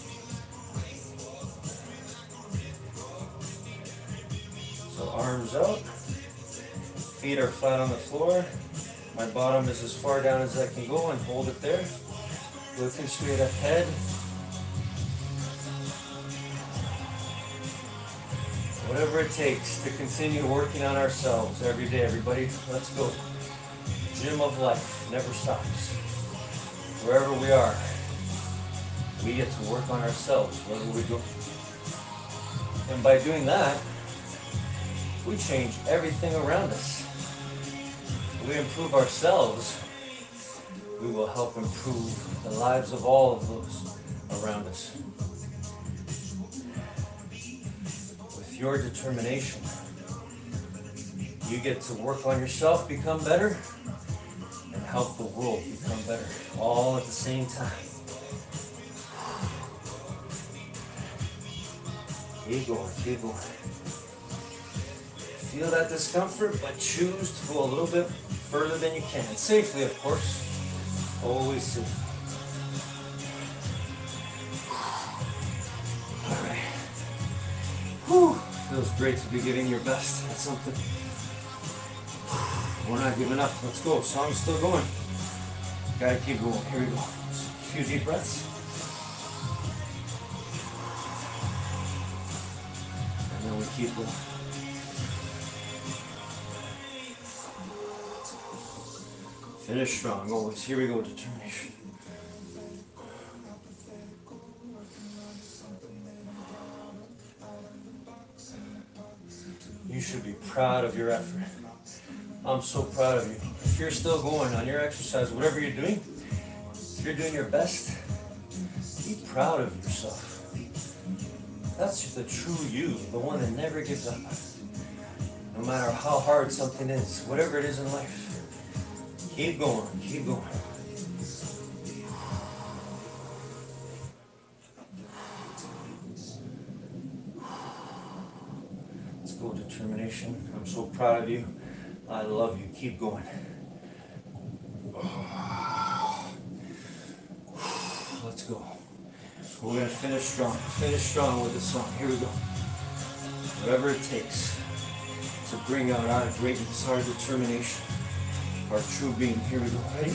So arms out, feet are flat on the floor. My bottom is as far down as I can go and hold it there. Looking straight ahead. Whatever it takes to continue working on ourselves every day, everybody. Let's go. Gym of life never stops. Wherever we are, we get to work on ourselves wherever we go. And by doing that, we change everything around us. We improve ourselves, we will help improve the lives of all of those around us. With your determination, you get to work on yourself, become better, and help the world become better, all at the same time. Keep going, keep going. Feel that discomfort, but choose to go a little bit further than you can. Safely, of course. Always safe. All right. Whew. Feels great to be giving your best at something. We're not giving up. Let's go. Song's still going. Gotta keep going. Here we go. A few deep breaths. And then we keep going. Finish strong, always. Here we go, determination. You should be proud of your effort. I'm so proud of you. If you're still going on your exercise, whatever you're doing, if you're doing your best, be proud of yourself. That's the true you, the one that never gives up. No matter how hard something is, whatever it is in life. Keep going, keep going. Let's go, determination. I'm so proud of you. I love you. Keep going. Let's go. We're going to finish strong. Finish strong with this song. Here we go. Whatever it takes to bring out our greatness, our determination. Our true being. Here we go. Ready?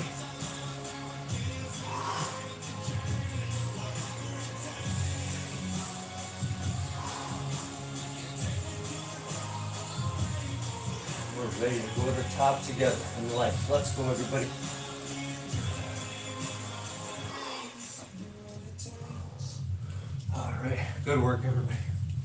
We're ready to go to the top together in life. Let's go, everybody. All right. Good work, everybody.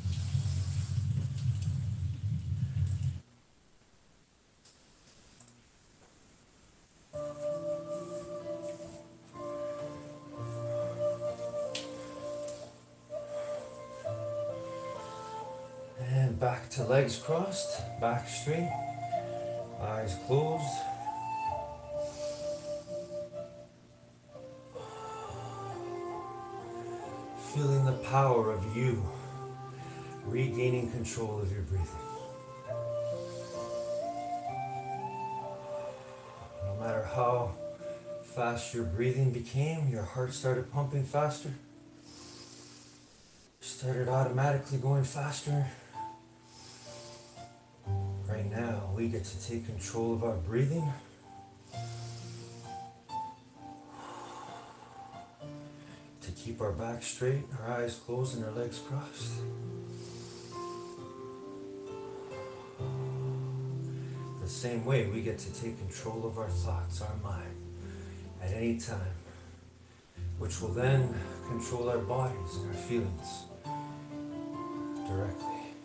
Back to legs crossed, back straight, eyes closed. feeling the power of you regaining control of your breathing. No matter how fast your breathing became, your heart started pumping faster, started automatically going faster. Right now, we get to take control of our breathing. To keep our back straight, our eyes closed, and our legs crossed. The same way, we get to take control of our thoughts, our mind, at any time, which will then control our bodies and our feelings directly.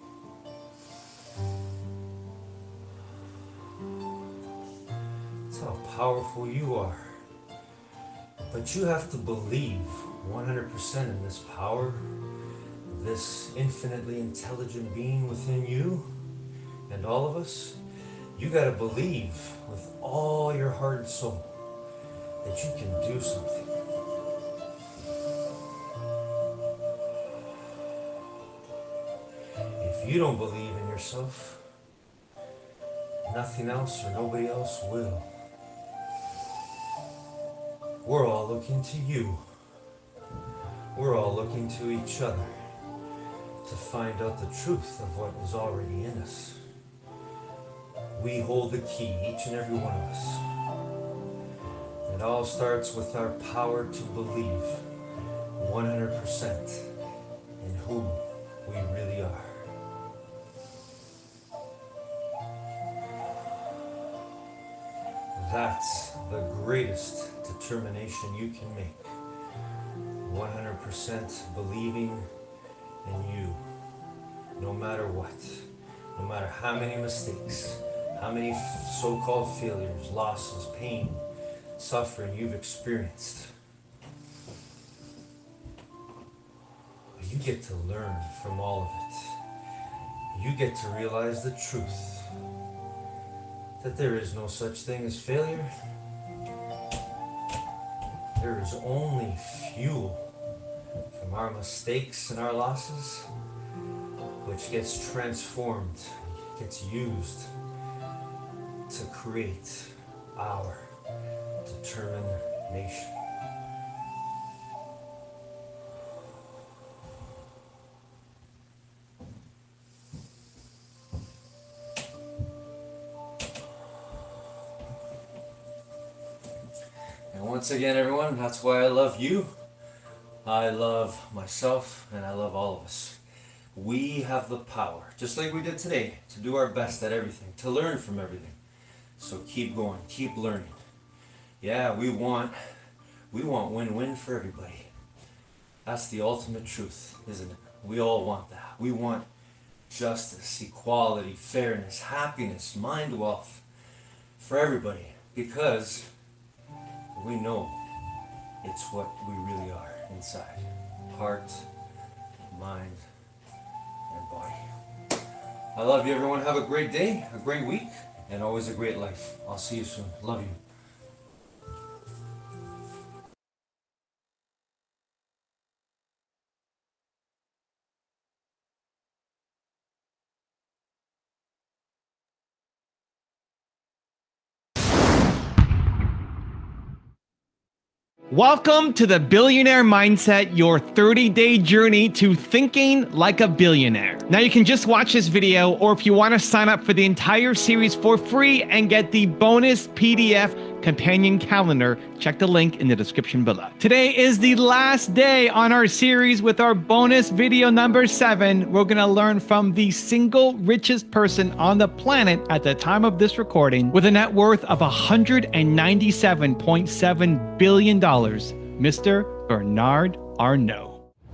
That's how powerful you are. But you have to believe one hundred percent in this power, this infinitely intelligent being within you and all of us. You got to believe with all your heart and soul that you can do something. If you don't believe in yourself, nothing else or nobody else will. We're all looking to you. We're all looking to each other to find out the truth of what is already in us. We hold the key, each and every one of us. It all starts with our power to believe one hundred percent in who we really are. That's the greatest determination you can make. one hundred percent believing in you, no matter what, no matter how many mistakes, how many so-called failures, losses, pain, suffering you've experienced. You get to learn from all of it. You get to realize the truth, that there is no such thing as failure. There is only fuel from our mistakes and our losses, which gets transformed, gets used to create our determination. And once again, everyone, that's why I love you. I love myself, and I love all of us. We have the power, just like we did today, to do our best at everything, to learn from everything. So keep going, keep learning. Yeah, we want, we want win-win for everybody. That's the ultimate truth, isn't it? We all want that. We want justice, equality, fairness, happiness, mind wealth for everybody, because we know it's what we really are inside. Heart, mind, and body. I love you, everyone. Have a great day, a great week, and always a great life. I'll see you soon. Love you. Welcome to the Billionaire Mindset, your thirty-day journey to thinking like a billionaire. Now you can just watch this video, or if you want to sign up for the entire series for free and get the bonus P D F companion calendar, check the link in the description below. Today is the last day on our series with our bonus video number seven. We're going to learn from the single richest person on the planet at the time of this recording with a net worth of one hundred ninety-seven point seven billion dollars, Mister Bernard Arnault.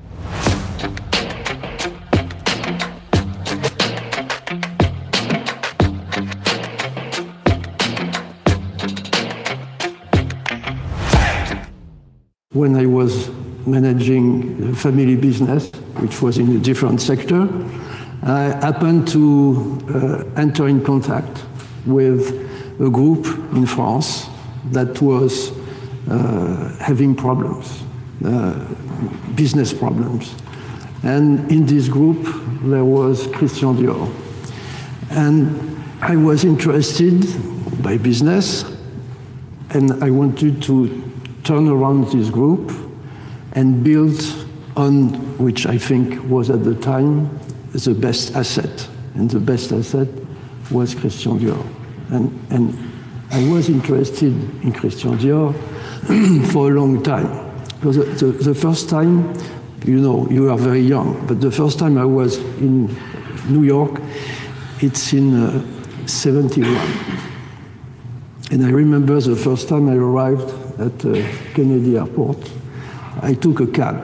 When I was managing a family business, which was in a different sector, I happened to uh, enter in contact with a group in France that was uh, having problems. uh, business problems. And in this group, there was Christian Dior. And I was interested by business, and I wanted to turn around this group and build on which I think was at the time the best asset. And the best asset was Christian Dior. And, and I was interested in Christian Dior for a long time. Because the, the, the first time, you know, you are very young, but the first time I was in New York, it's in uh, seventy-one. And I remember the first time I arrived at uh, Kennedy Airport, I took a cab.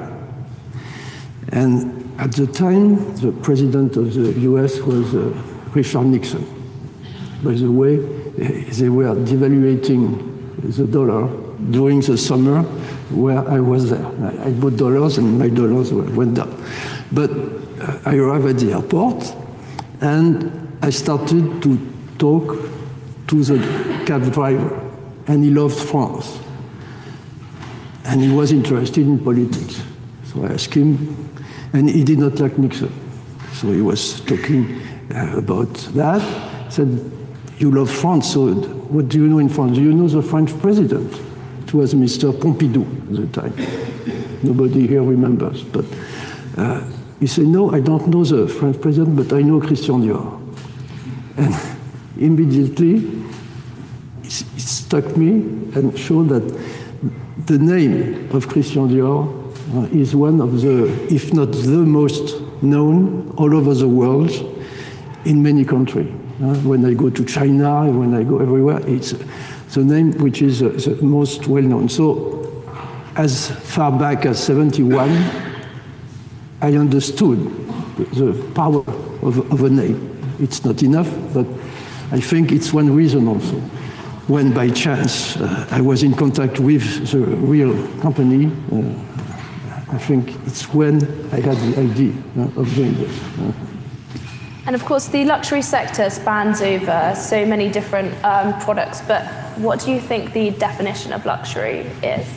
And at the time, the president of the U S was uh, Richard Nixon. By the way, they were devaluating the dollar during the summer where I was there. I bought dollars and my dollars went down. But uh, I arrived at the airport and I started to talk to the cab driver, and he loved France. And he was interested in politics. So I asked him, and he did not like Nixon. So he was talking uh, about that. He said, you love France, so what do you know in France? Do you know the French president? It was Mister Pompidou at the time. Nobody here remembers. But uh, he said, no, I don't know the French president, but I know Christian Dior. And immediately, it struck me and showed that the name of Christian Dior uh, is one of the, if not the most known all over the world in many countries. Uh, when I go to China, when I go everywhere, it's the name which is uh, the most well-known. So as far back as seventy-one, I understood the power of, of a name. It's not enough, but I think it's one reason also. When by chance uh, I was in contact with the real company, uh, I think it's when I had the idea uh, of doing this. Uh. And of course, the luxury sector spans over so many different um, products, but what do you think the definition of luxury is?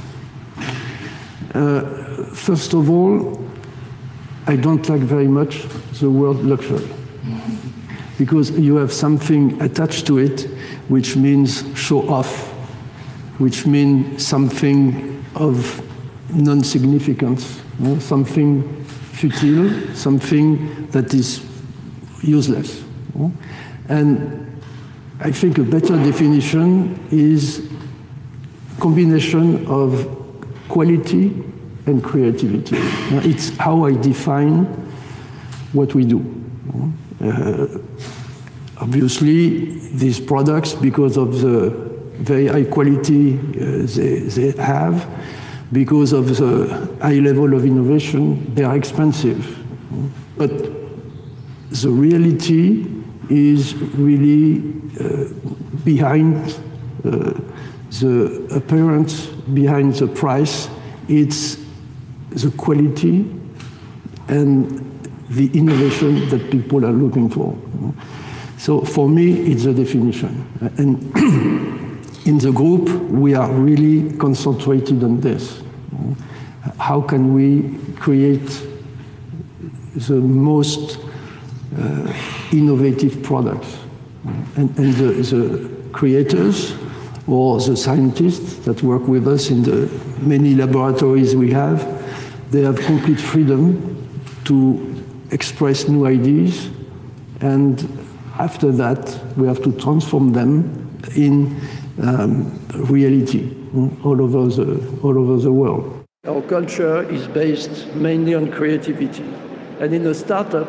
Uh, first of all, I don't like very much the word luxury, because you have something attached to it which means show off, which means something of non-significance, you know, something futile, something that is useless. You know? And I think a better definition is combination of quality and creativity. You know, it's how I define what we do. You know? uh, Obviously, these products, because of the very high quality uh, they, they have, because of the high level of innovation, they are expensive. But the reality is really uh, behind uh, the appearance, behind the price. It's the quality and the innovation that people are looking for. So for me, it's a definition. And in the group, we are really concentrated on this. How can we create the most uh, innovative products? And, and the, the creators or the scientists that work with us in the many laboratories we have, they have complete freedom to express new ideas, and after that, we have to transform them in um, reality all over the, all over the world. Our culture is based mainly on creativity. And in a startup,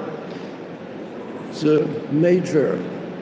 the major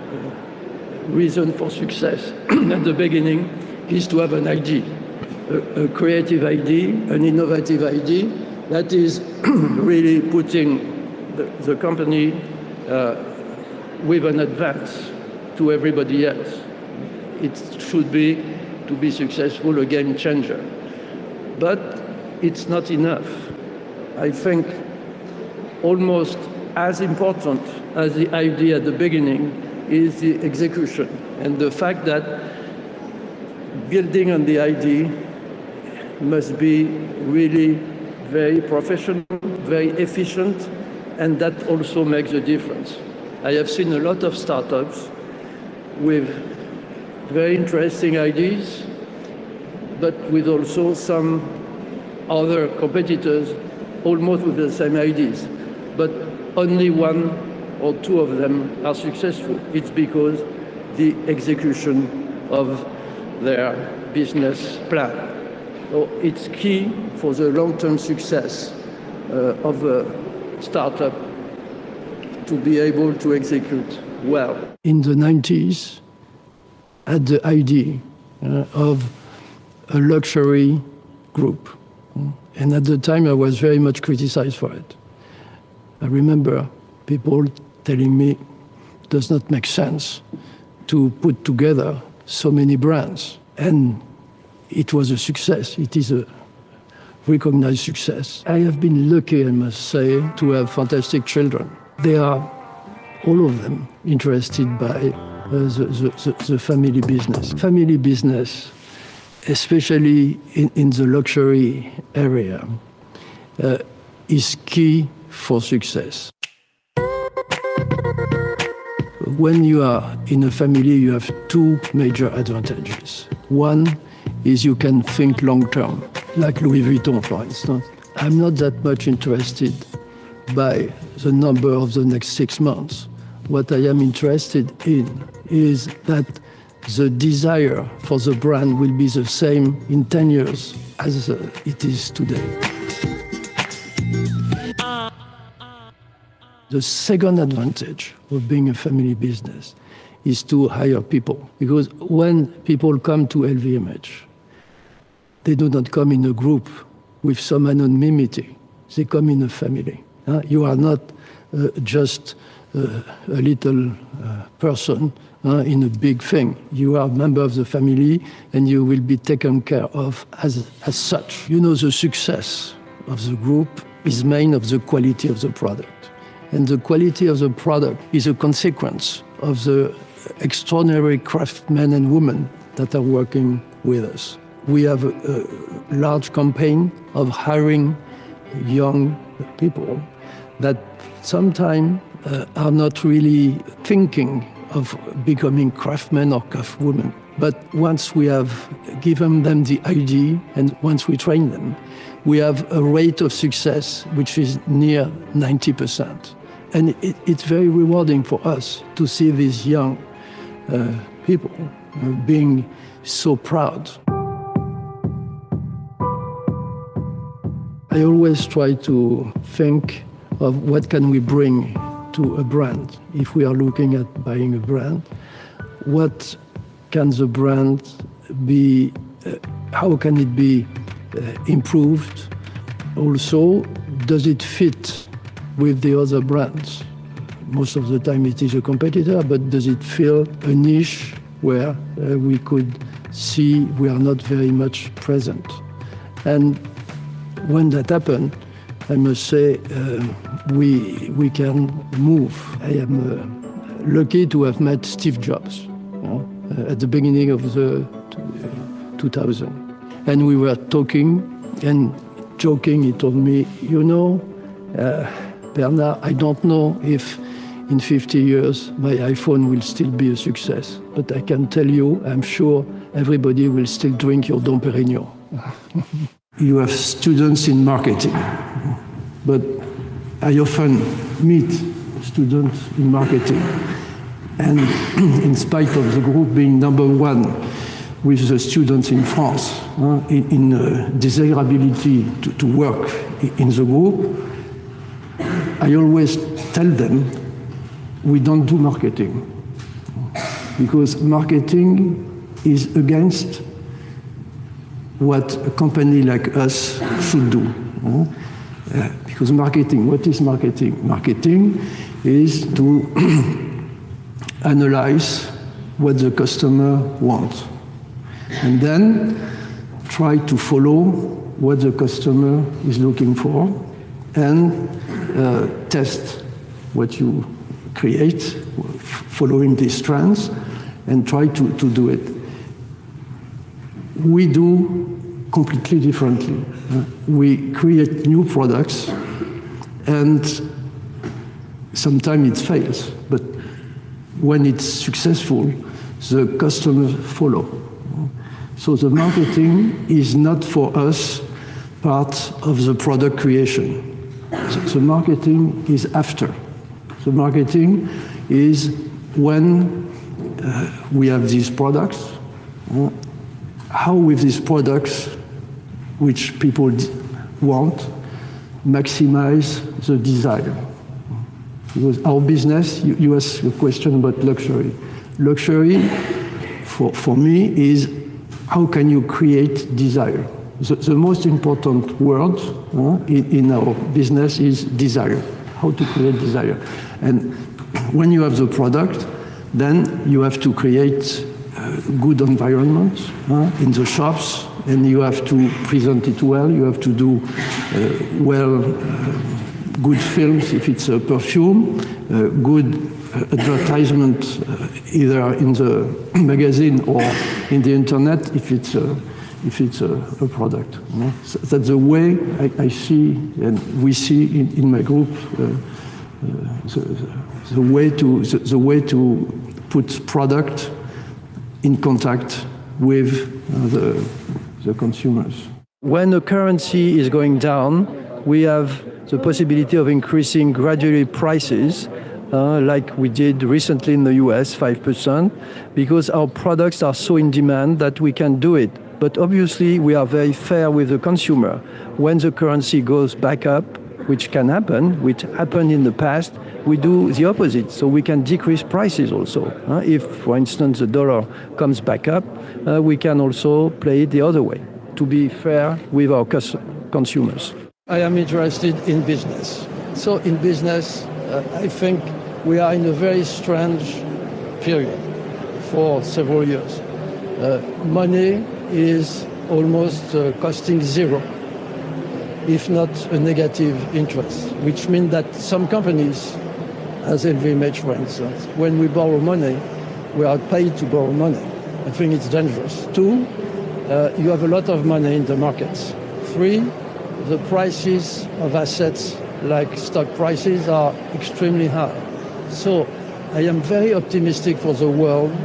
reason for success at the beginning is to have an idea, a, a creative idea, an innovative idea that is really putting the, the company uh, with an advance to everybody else. It should be, to be successful, a game changer. But it's not enough. I think almost as important as the idea at the beginning is the execution, and the fact that building on the idea, must be really very professional, very efficient, and that also makes a difference. I have seen a lot of startups with very interesting ideas, but with also some other competitors almost with the same ideas. But only one or two of them are successful. It's because the execution of their business plan. So it's key for the long-term success uh, of a startup to be able to execute well. In the nineties, I had the idea uh, of a luxury group. And at the time, I was very much criticized for it. I remember people telling me it does not make sense to put together so many brands. And it was a success. It is a recognized success. I have been lucky, I must say, to have fantastic children. They are, all of them, interested by uh, the, the, the family business. Family business, especially in, in the luxury area, uh, is key for success. When you are in a family, you have two major advantages. One is you can think long-term, like Louis Vuitton, for instance. I'm not that much interested by the number of the next six months. What I am interested in is that the desire for the brand will be the same in ten years as uh, it is today. The second advantage of being a family business is to hire people. Because when people come to L V M H, they do not come in a group with some anonymity. They come in a family. Uh, you are not uh, just uh, a little uh, person uh, in a big thing. You are a member of the family, and you will be taken care of as, as such. You know, the success of the group is made of the quality of the product. And the quality of the product is a consequence of the extraordinary craftsmen and women that are working with us. We have a, a large campaign of hiring young people that sometimes uh, are not really thinking of becoming craftsmen or craftswomen. But once we have given them the idea and once we train them, we have a rate of success which is near ninety percent. And it, it's very rewarding for us to see these young uh, people uh, being so proud. I always try to think of what can we bring to a brand. If we are looking at buying a brand, what can the brand be, uh, how can it be uh, improved? Also, does it fit with the other brands? Most of the time it is a competitor, but does it fill a niche where uh, we could see we are not very much present? And when that happens, I must say uh, we, we can move. I am uh, lucky to have met Steve Jobs you know, uh, at the beginning of the two thousand. And we were talking and joking, he told me, you know, uh, Bernard, I don't know if in fifty years my iPhone will still be a success, but I can tell you, I'm sure everybody will still drink your Dom Pérignon. You have students in marketing, but I often meet students in marketing. And in spite of the group being number one with the students in France, uh, in, in uh, desirability to, to work in the group, I always tell them, we don't do marketing. Because marketing is against what a company like us should do. Uh, because marketing, what is marketing? Marketing is to analyze what the customer wants. And then try to follow what the customer is looking for and uh, test what you create following these trends and try to, to do it. We do completely differently. Uh, we create new products, and sometimes it fails, but when it's successful, the customers follow. So the marketing is not for us part of the product creation. So the marketing is after. The marketing is when uh, we have these products, uh, how with these products, which people want, maximize the desire. Because our business, you, you asked a question about luxury. Luxury, for, for me, is how can you create desire? The, the most important word uh, in, in our business is desire, how to create desire. And when you have the product, then you have to create a good environment uh, in the shops, and you have to present it well, you have to do uh, well, uh, good films if it's a perfume, uh, good advertisement uh, either in the magazine or in the internet if it's a, if it's a, a product. You know? So that's the way I, I see and we see in, in my group uh, uh, the, the way to the, the way to put product in contact with uh, the, the consumers. When the currency is going down, we have the possibility of increasing gradually prices, uh, like we did recently in the U S, five percent, because our products are so in demand that we can do it. But obviously, we are very fair with the consumer. When the currency goes back up, which can happen, which happened in the past, we do the opposite. So we can decrease prices also. Uh, if, for instance, the dollar comes back up, uh, we can also play it the other way, to be fair with our cus- consumers. I am interested in business. So in business, uh, I think we are in a very strange period for several years. Uh, money is almost uh, costing zero, if not a negative interest, which means that some companies, as L V M H for instance, when we borrow money, we are paid to borrow money. I think it's dangerous. Two, uh, you have a lot of money in the markets. Three, the prices of assets like stock prices are extremely high. So I am very optimistic for the world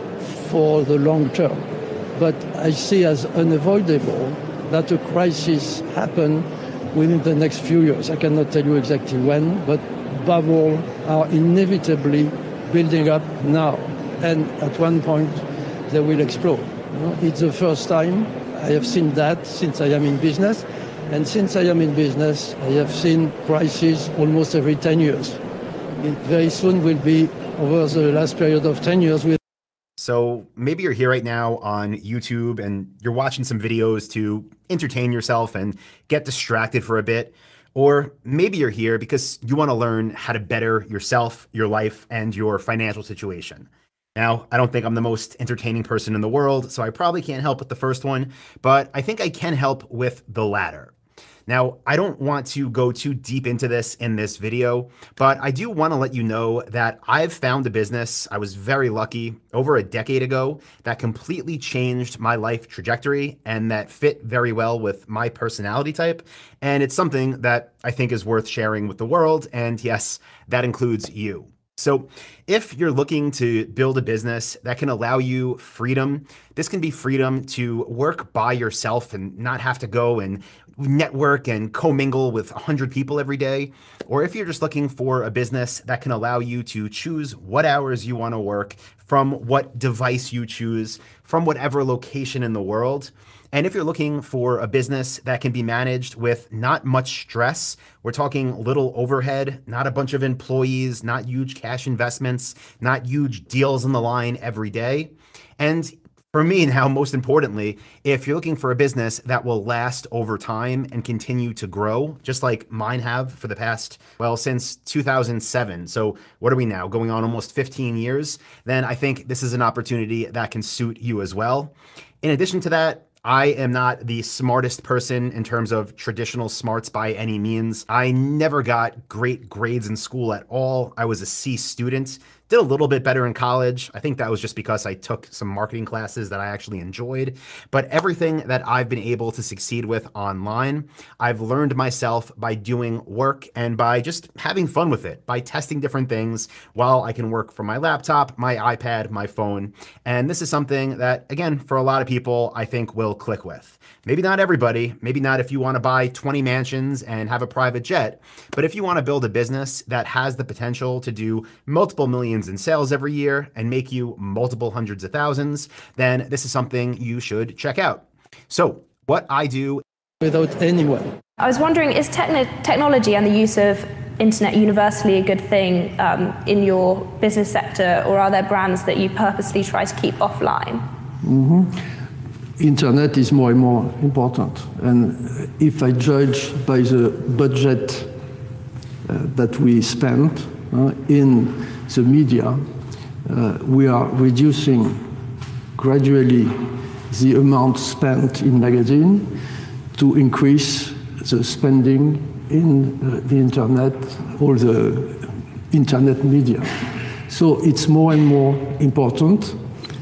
for the long term. But I see as unavoidable that a crisis happen within the next few years. I cannot tell you exactly when, but bubbles are inevitably building up now. And at one point, they will explode. You know, it's the first time I have seen that since I am in business. And since I am in business, I have seen crises almost every ten years. It very soon will be over the last period of ten years. With So maybe you're here right now on YouTube and you're watching some videos to entertain yourself and get distracted for a bit. Or maybe you're here because you want to learn how to better yourself, your life, and your financial situation. Now, I don't think I'm the most entertaining person in the world, so I probably can't help with the first one, but I think I can help with the latter. Now, I don't want to go too deep into this in this video, but I do want to let you know that I've found a business, I was very lucky, over a decade ago, that completely changed my life trajectory and that fit very well with my personality type. And it's something that I think is worth sharing with the world. And yes, that includes you. So if you're looking to build a business that can allow you freedom, this can be freedom to work by yourself and not have to go and network and commingle with one hundred people every day. Or if you're just looking for a business that can allow you to choose what hours you want to work, from what device you choose, from whatever location in the world. And if you're looking for a business that can be managed with not much stress, we're talking little overhead, not a bunch of employees, not huge cash investments, not huge deals on the line every day. And for me now, most importantly, if you're looking for a business that will last over time and continue to grow, just like mine have for the past, well, since two thousand seven. So what are we now, going on almost fifteen years? Then I think this is an opportunity that can suit you as well. In addition to that, I am not the smartest person in terms of traditional smarts by any means. I never got great grades in school at all. I was a C student, did a little bit better in college. I think that was just because I took some marketing classes that I actually enjoyed. But everything that I've been able to succeed with online, I've learned myself by doing work and by just having fun with it, by testing different things while I can work from my laptop, my iPad, my phone. And this is something that, again, for a lot of people, I think will click with. Maybe not everybody, maybe not if you want to buy twenty mansions and have a private jet, but if you want to build a business that has the potential to do multiple millions in sales every year and make you multiple hundreds of thousands, then this is something you should check out. So what I do without anyone. I was wondering, is techn technology and the use of internet universally a good thing um, in your business sector, or are there brands that you purposely try to keep offline? Mm-hmm. Internet is more and more important, and if I judge by the budget uh, that we spend uh, in the media, uh, we are reducing gradually the amount spent in magazine to increase the spending in uh, the internet, all the internet media. So it's more and more important,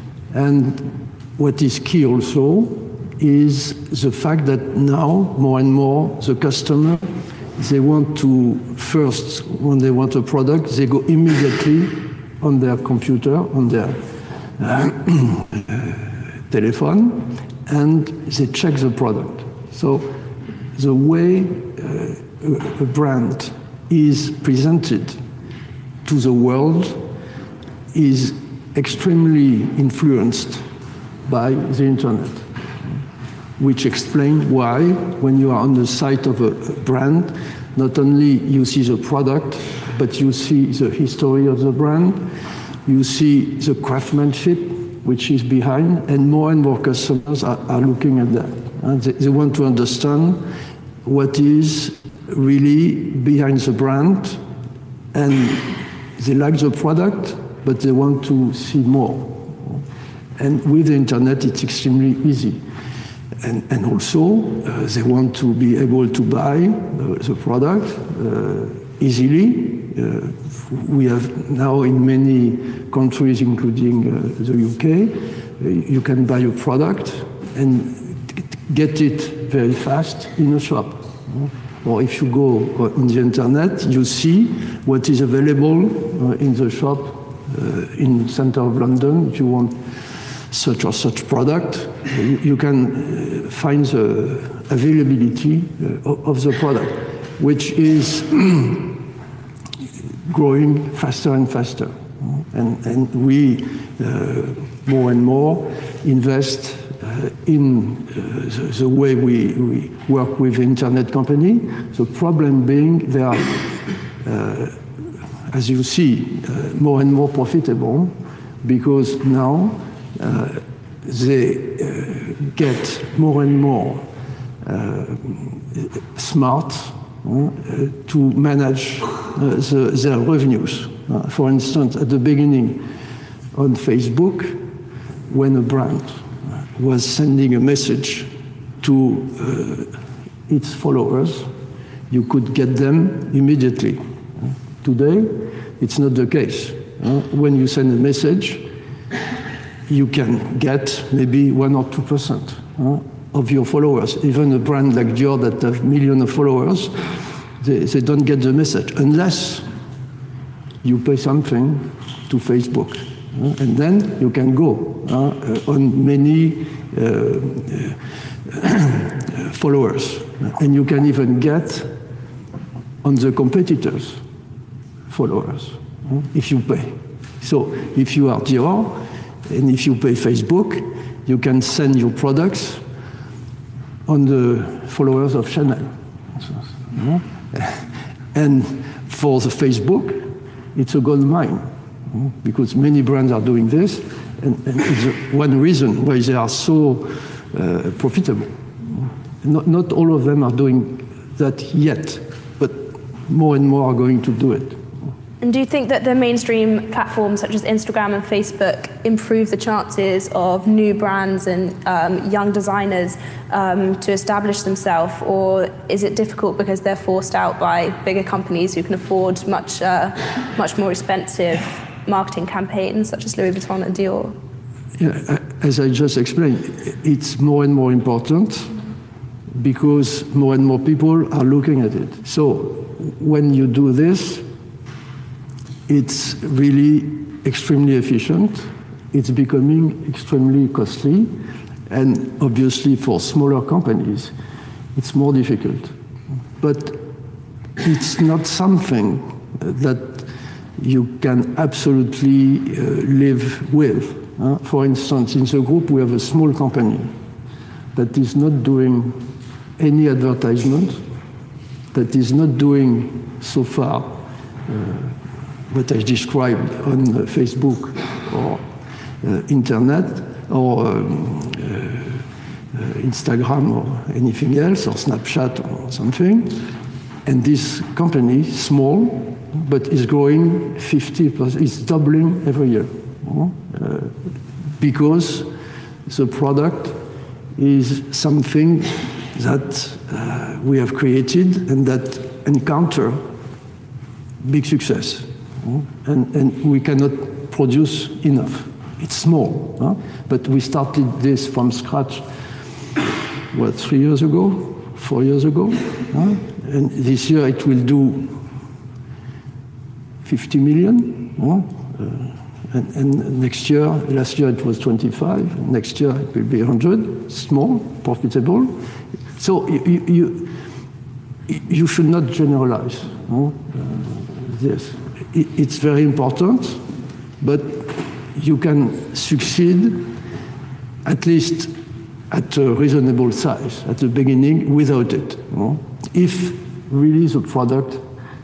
and what is key also is the fact that now, more and more, the customer, they want to, first, when they want a product, they go immediately on their computer, on their uh, telephone, and they check the product. So the way uh, a brand is presented to the world is extremely influenced by the internet, which explains why when you are on the site of a brand, not only you see the product, but you see the history of the brand, you see the craftsmanship which is behind, and more and more customers are, are looking at that. And they, they want to understand what is really behind the brand, and they like the product, but they want to see more. And with the internet, it's extremely easy. And, and also, uh, they want to be able to buy uh, the product uh, easily. Uh, we have now in many countries, including uh, the U K, uh, you can buy a product and get it very fast in a shop. Or if you go on the internet, you see what is available uh, in the shop uh, in the center of London. If you want such or such product, you, you can uh, find the availability uh, of the product, which is growing faster and faster. And, and we, uh, more and more, invest uh, in uh, the, the way we, we work with internet company. The problem being they are, uh, as you see, uh, more and more profitable, because now Uh, they uh, get more and more uh, smart uh, to manage uh, the, their revenues. Uh, for instance, at the beginning on Facebook, when a brand was sending a message to uh, its followers, you could get them immediately. Uh, today, it's not the case. Uh, when you send a message, you can get maybe one or two percent uh, of your followers. Even a brand like Dior that have millions of followers, they, they don't get the message unless you pay something to Facebook. Uh, and then you can go uh, uh, on many uh, uh, followers. And you can even get on the competitors' followers uh, if you pay. So if you are Dior, and if you pay Facebook, you can send your products on the followers of Chanel. And for the Facebook, it's a gold mine, because many brands are doing this, and, and it's one reason why they are so uh, profitable. Not, not all of them are doing that yet, but more and more are going to do it. And do you think that the mainstream platforms such as Instagram and Facebook improve the chances of new brands and um, young designers um, to establish themselves, or is it difficult because they're forced out by bigger companies who can afford much, uh, much more expensive marketing campaigns such as Louis Vuitton and Dior? Yeah, as I just explained, it's more and more important because more and more people are looking at it. So when you do this, it's really extremely efficient. It's becoming extremely costly. And obviously for smaller companies, it's more difficult. But it's not something that you can absolutely uh, live with. Uh, for instance, in the group, we have a small company that is not doing any advertisement, that is not doing so far uh, what I described on uh, Facebook or uh, internet or um, uh, uh, Instagram or anything else, or Snapchat or something. And this company, small, but is growing fifty percent, it's doubling every year. Uh, because the product is something that uh, we have created and that encounter big success. Uh, and, and we cannot produce enough. It's small, uh, but we started this from scratch, what, three years ago, four years ago? Uh, and this year it will do fifty million. Uh, uh, And, and next year, last year it was twenty-five, next year it will be one hundred, small, profitable. So you, you, you should not generalize no? uh, this. It, it's very important, but you can succeed at least at a reasonable size at the beginning without it. No? If really the product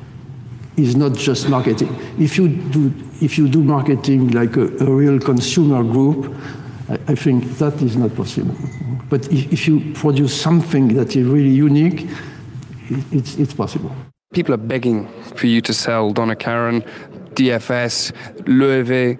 is not just marketing. If you do, if you do marketing like a, a real consumer group, I, I think that is not possible. But if, if you produce something that is really unique, it, it's, it's possible. People are begging for you to sell Donna Karan, D F S, Loewe,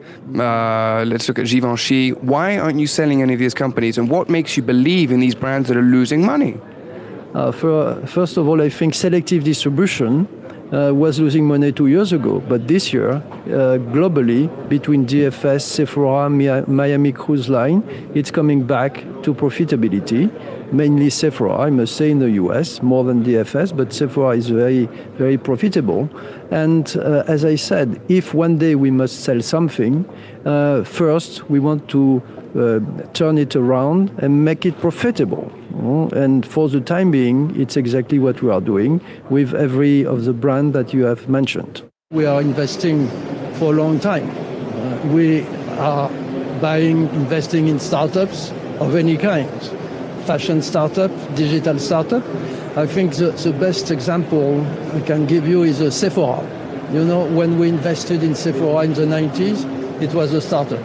uh, let's look at Givenchy. Why aren't you selling any of these companies? And what makes you believe in these brands that are losing money? Uh, for, first of all, I think selective distribution Uh, was losing money two years ago, but this year, uh, globally, between D F S, Sephora, Miami Cruise Line, it's coming back to profitability, mainly Sephora, I must say, in the U S, more than D F S, but Sephora is very, very profitable. And uh, as I said, if one day we must sell something, uh, first we want to uh, turn it around and make it profitable. And for the time being, it's exactly what we are doing with every of the brand that you have mentioned. We are investing for a long time. Uh, we are buying, investing in startups of any kind. Fashion startup, digital startup. I think the, the best example I can give you is a Sephora. You know, when we invested in Sephora in the nineties, it was a startup.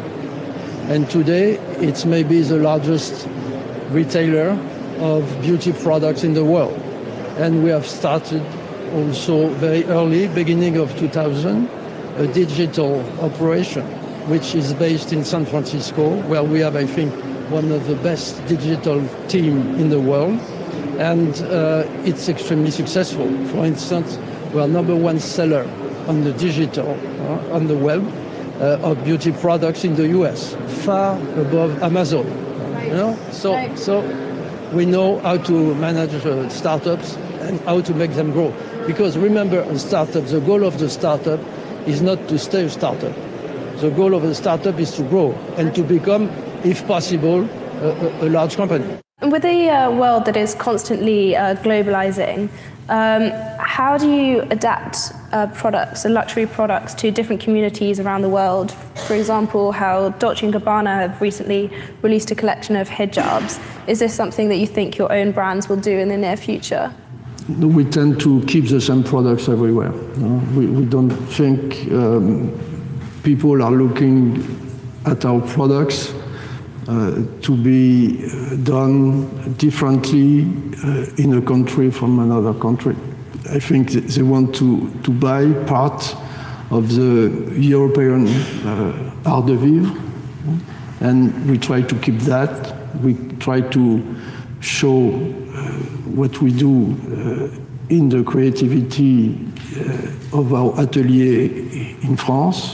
And today, it's maybe the largest retailer of beauty products in the world. And we have started also very early, beginning of two thousand, a digital operation, which is based in San Francisco, where we have, I think, one of the best digital team in the world. And uh, it's extremely successful. For instance, we are number one seller on the digital, uh, on the web, uh, of beauty products in the U S, far above Amazon. You know, so so. We know how to manage uh, startups and how to make them grow. Because remember, a startup, the goal of the startup is not to stay a startup. The goal of a startup is to grow and to become, if possible, a, a, a large company. With a uh, world that is constantly uh, globalizing, um, how do you adapt uh, products, uh, luxury products, to different communities around the world? For example, how Dolce and Gabbana have recently released a collection of hijabs. Is this something that you think your own brands will do in the near future? We tend to keep the same products everywhere. No? We, we don't think um, people are looking at our products Uh, to be uh, done differently uh, in a country from another country. I think they want to, to buy part of the European uh, art de vivre, and we try to keep that. We try to show uh, what we do uh, in the creativity uh, of our atelier in France,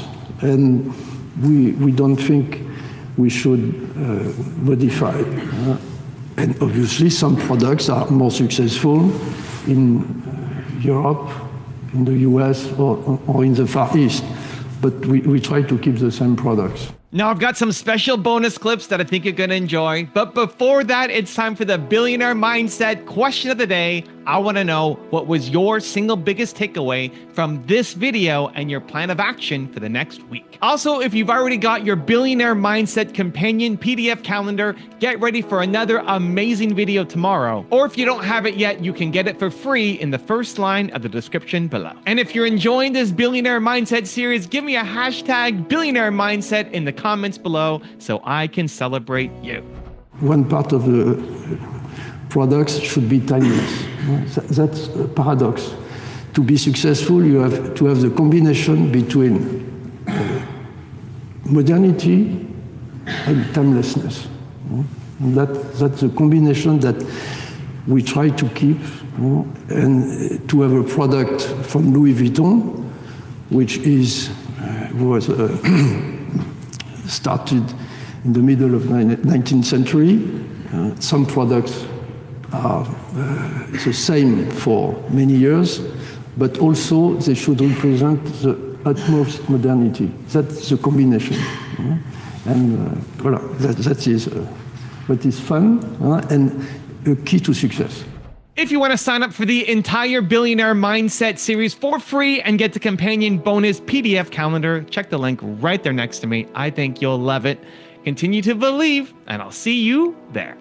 and we, we don't think we should uh, modify. Uh, and obviously some products are more successful in uh, Europe, in the U S, or, or in the Far East, but we, we try to keep the same products. Now I've got some special bonus clips that I think you're gonna enjoy, but before that, it's time for the Billionaire Mindset question of the day. I wanna know, what was your single biggest takeaway from this video and your plan of action for the next week? Also, if you've already got your Billionaire Mindset Companion P D F calendar, get ready for another amazing video tomorrow. Or if you don't have it yet, you can get it for free in the first line of the description below. And if you're enjoying this Billionaire Mindset series, give me a hashtag Billionaire Mindset in the comments below so I can celebrate you. One part of the products should be timeless. That's a paradox. To be successful, you have to have the combination between uh, modernity and timelessness. And that, that's a combination that we try to keep, and to have a product from Louis Vuitton, which is uh, was uh, started in the middle of the nineteenth century. Uh, some products are uh, the same for many years, but also they should represent the utmost modernity. That's the combination. Uh, and uh, voilà, that, that is uh, what is fun uh, and a key to success. If you want to sign up for the entire Billionaire Mindset series for free and get the companion bonus P D F calendar, check the link right there next to me. I think you'll love it. Continue to believe, and I'll see you there.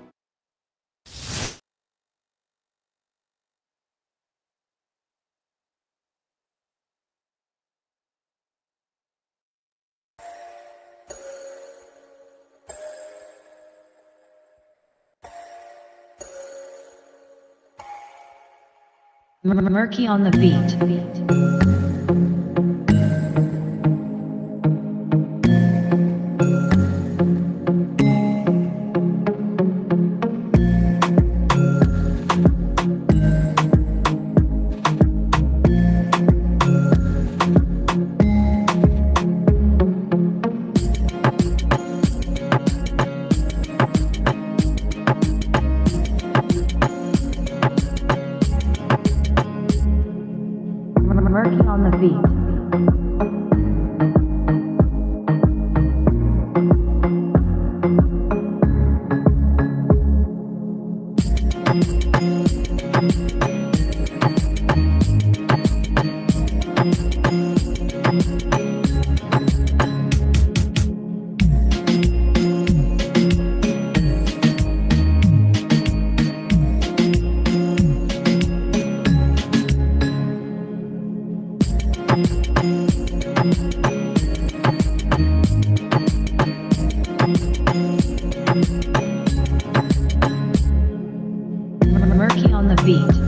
Murky on the beat. Murky on the beat. Murky on the beat.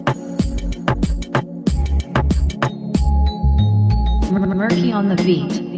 Murky on the beat.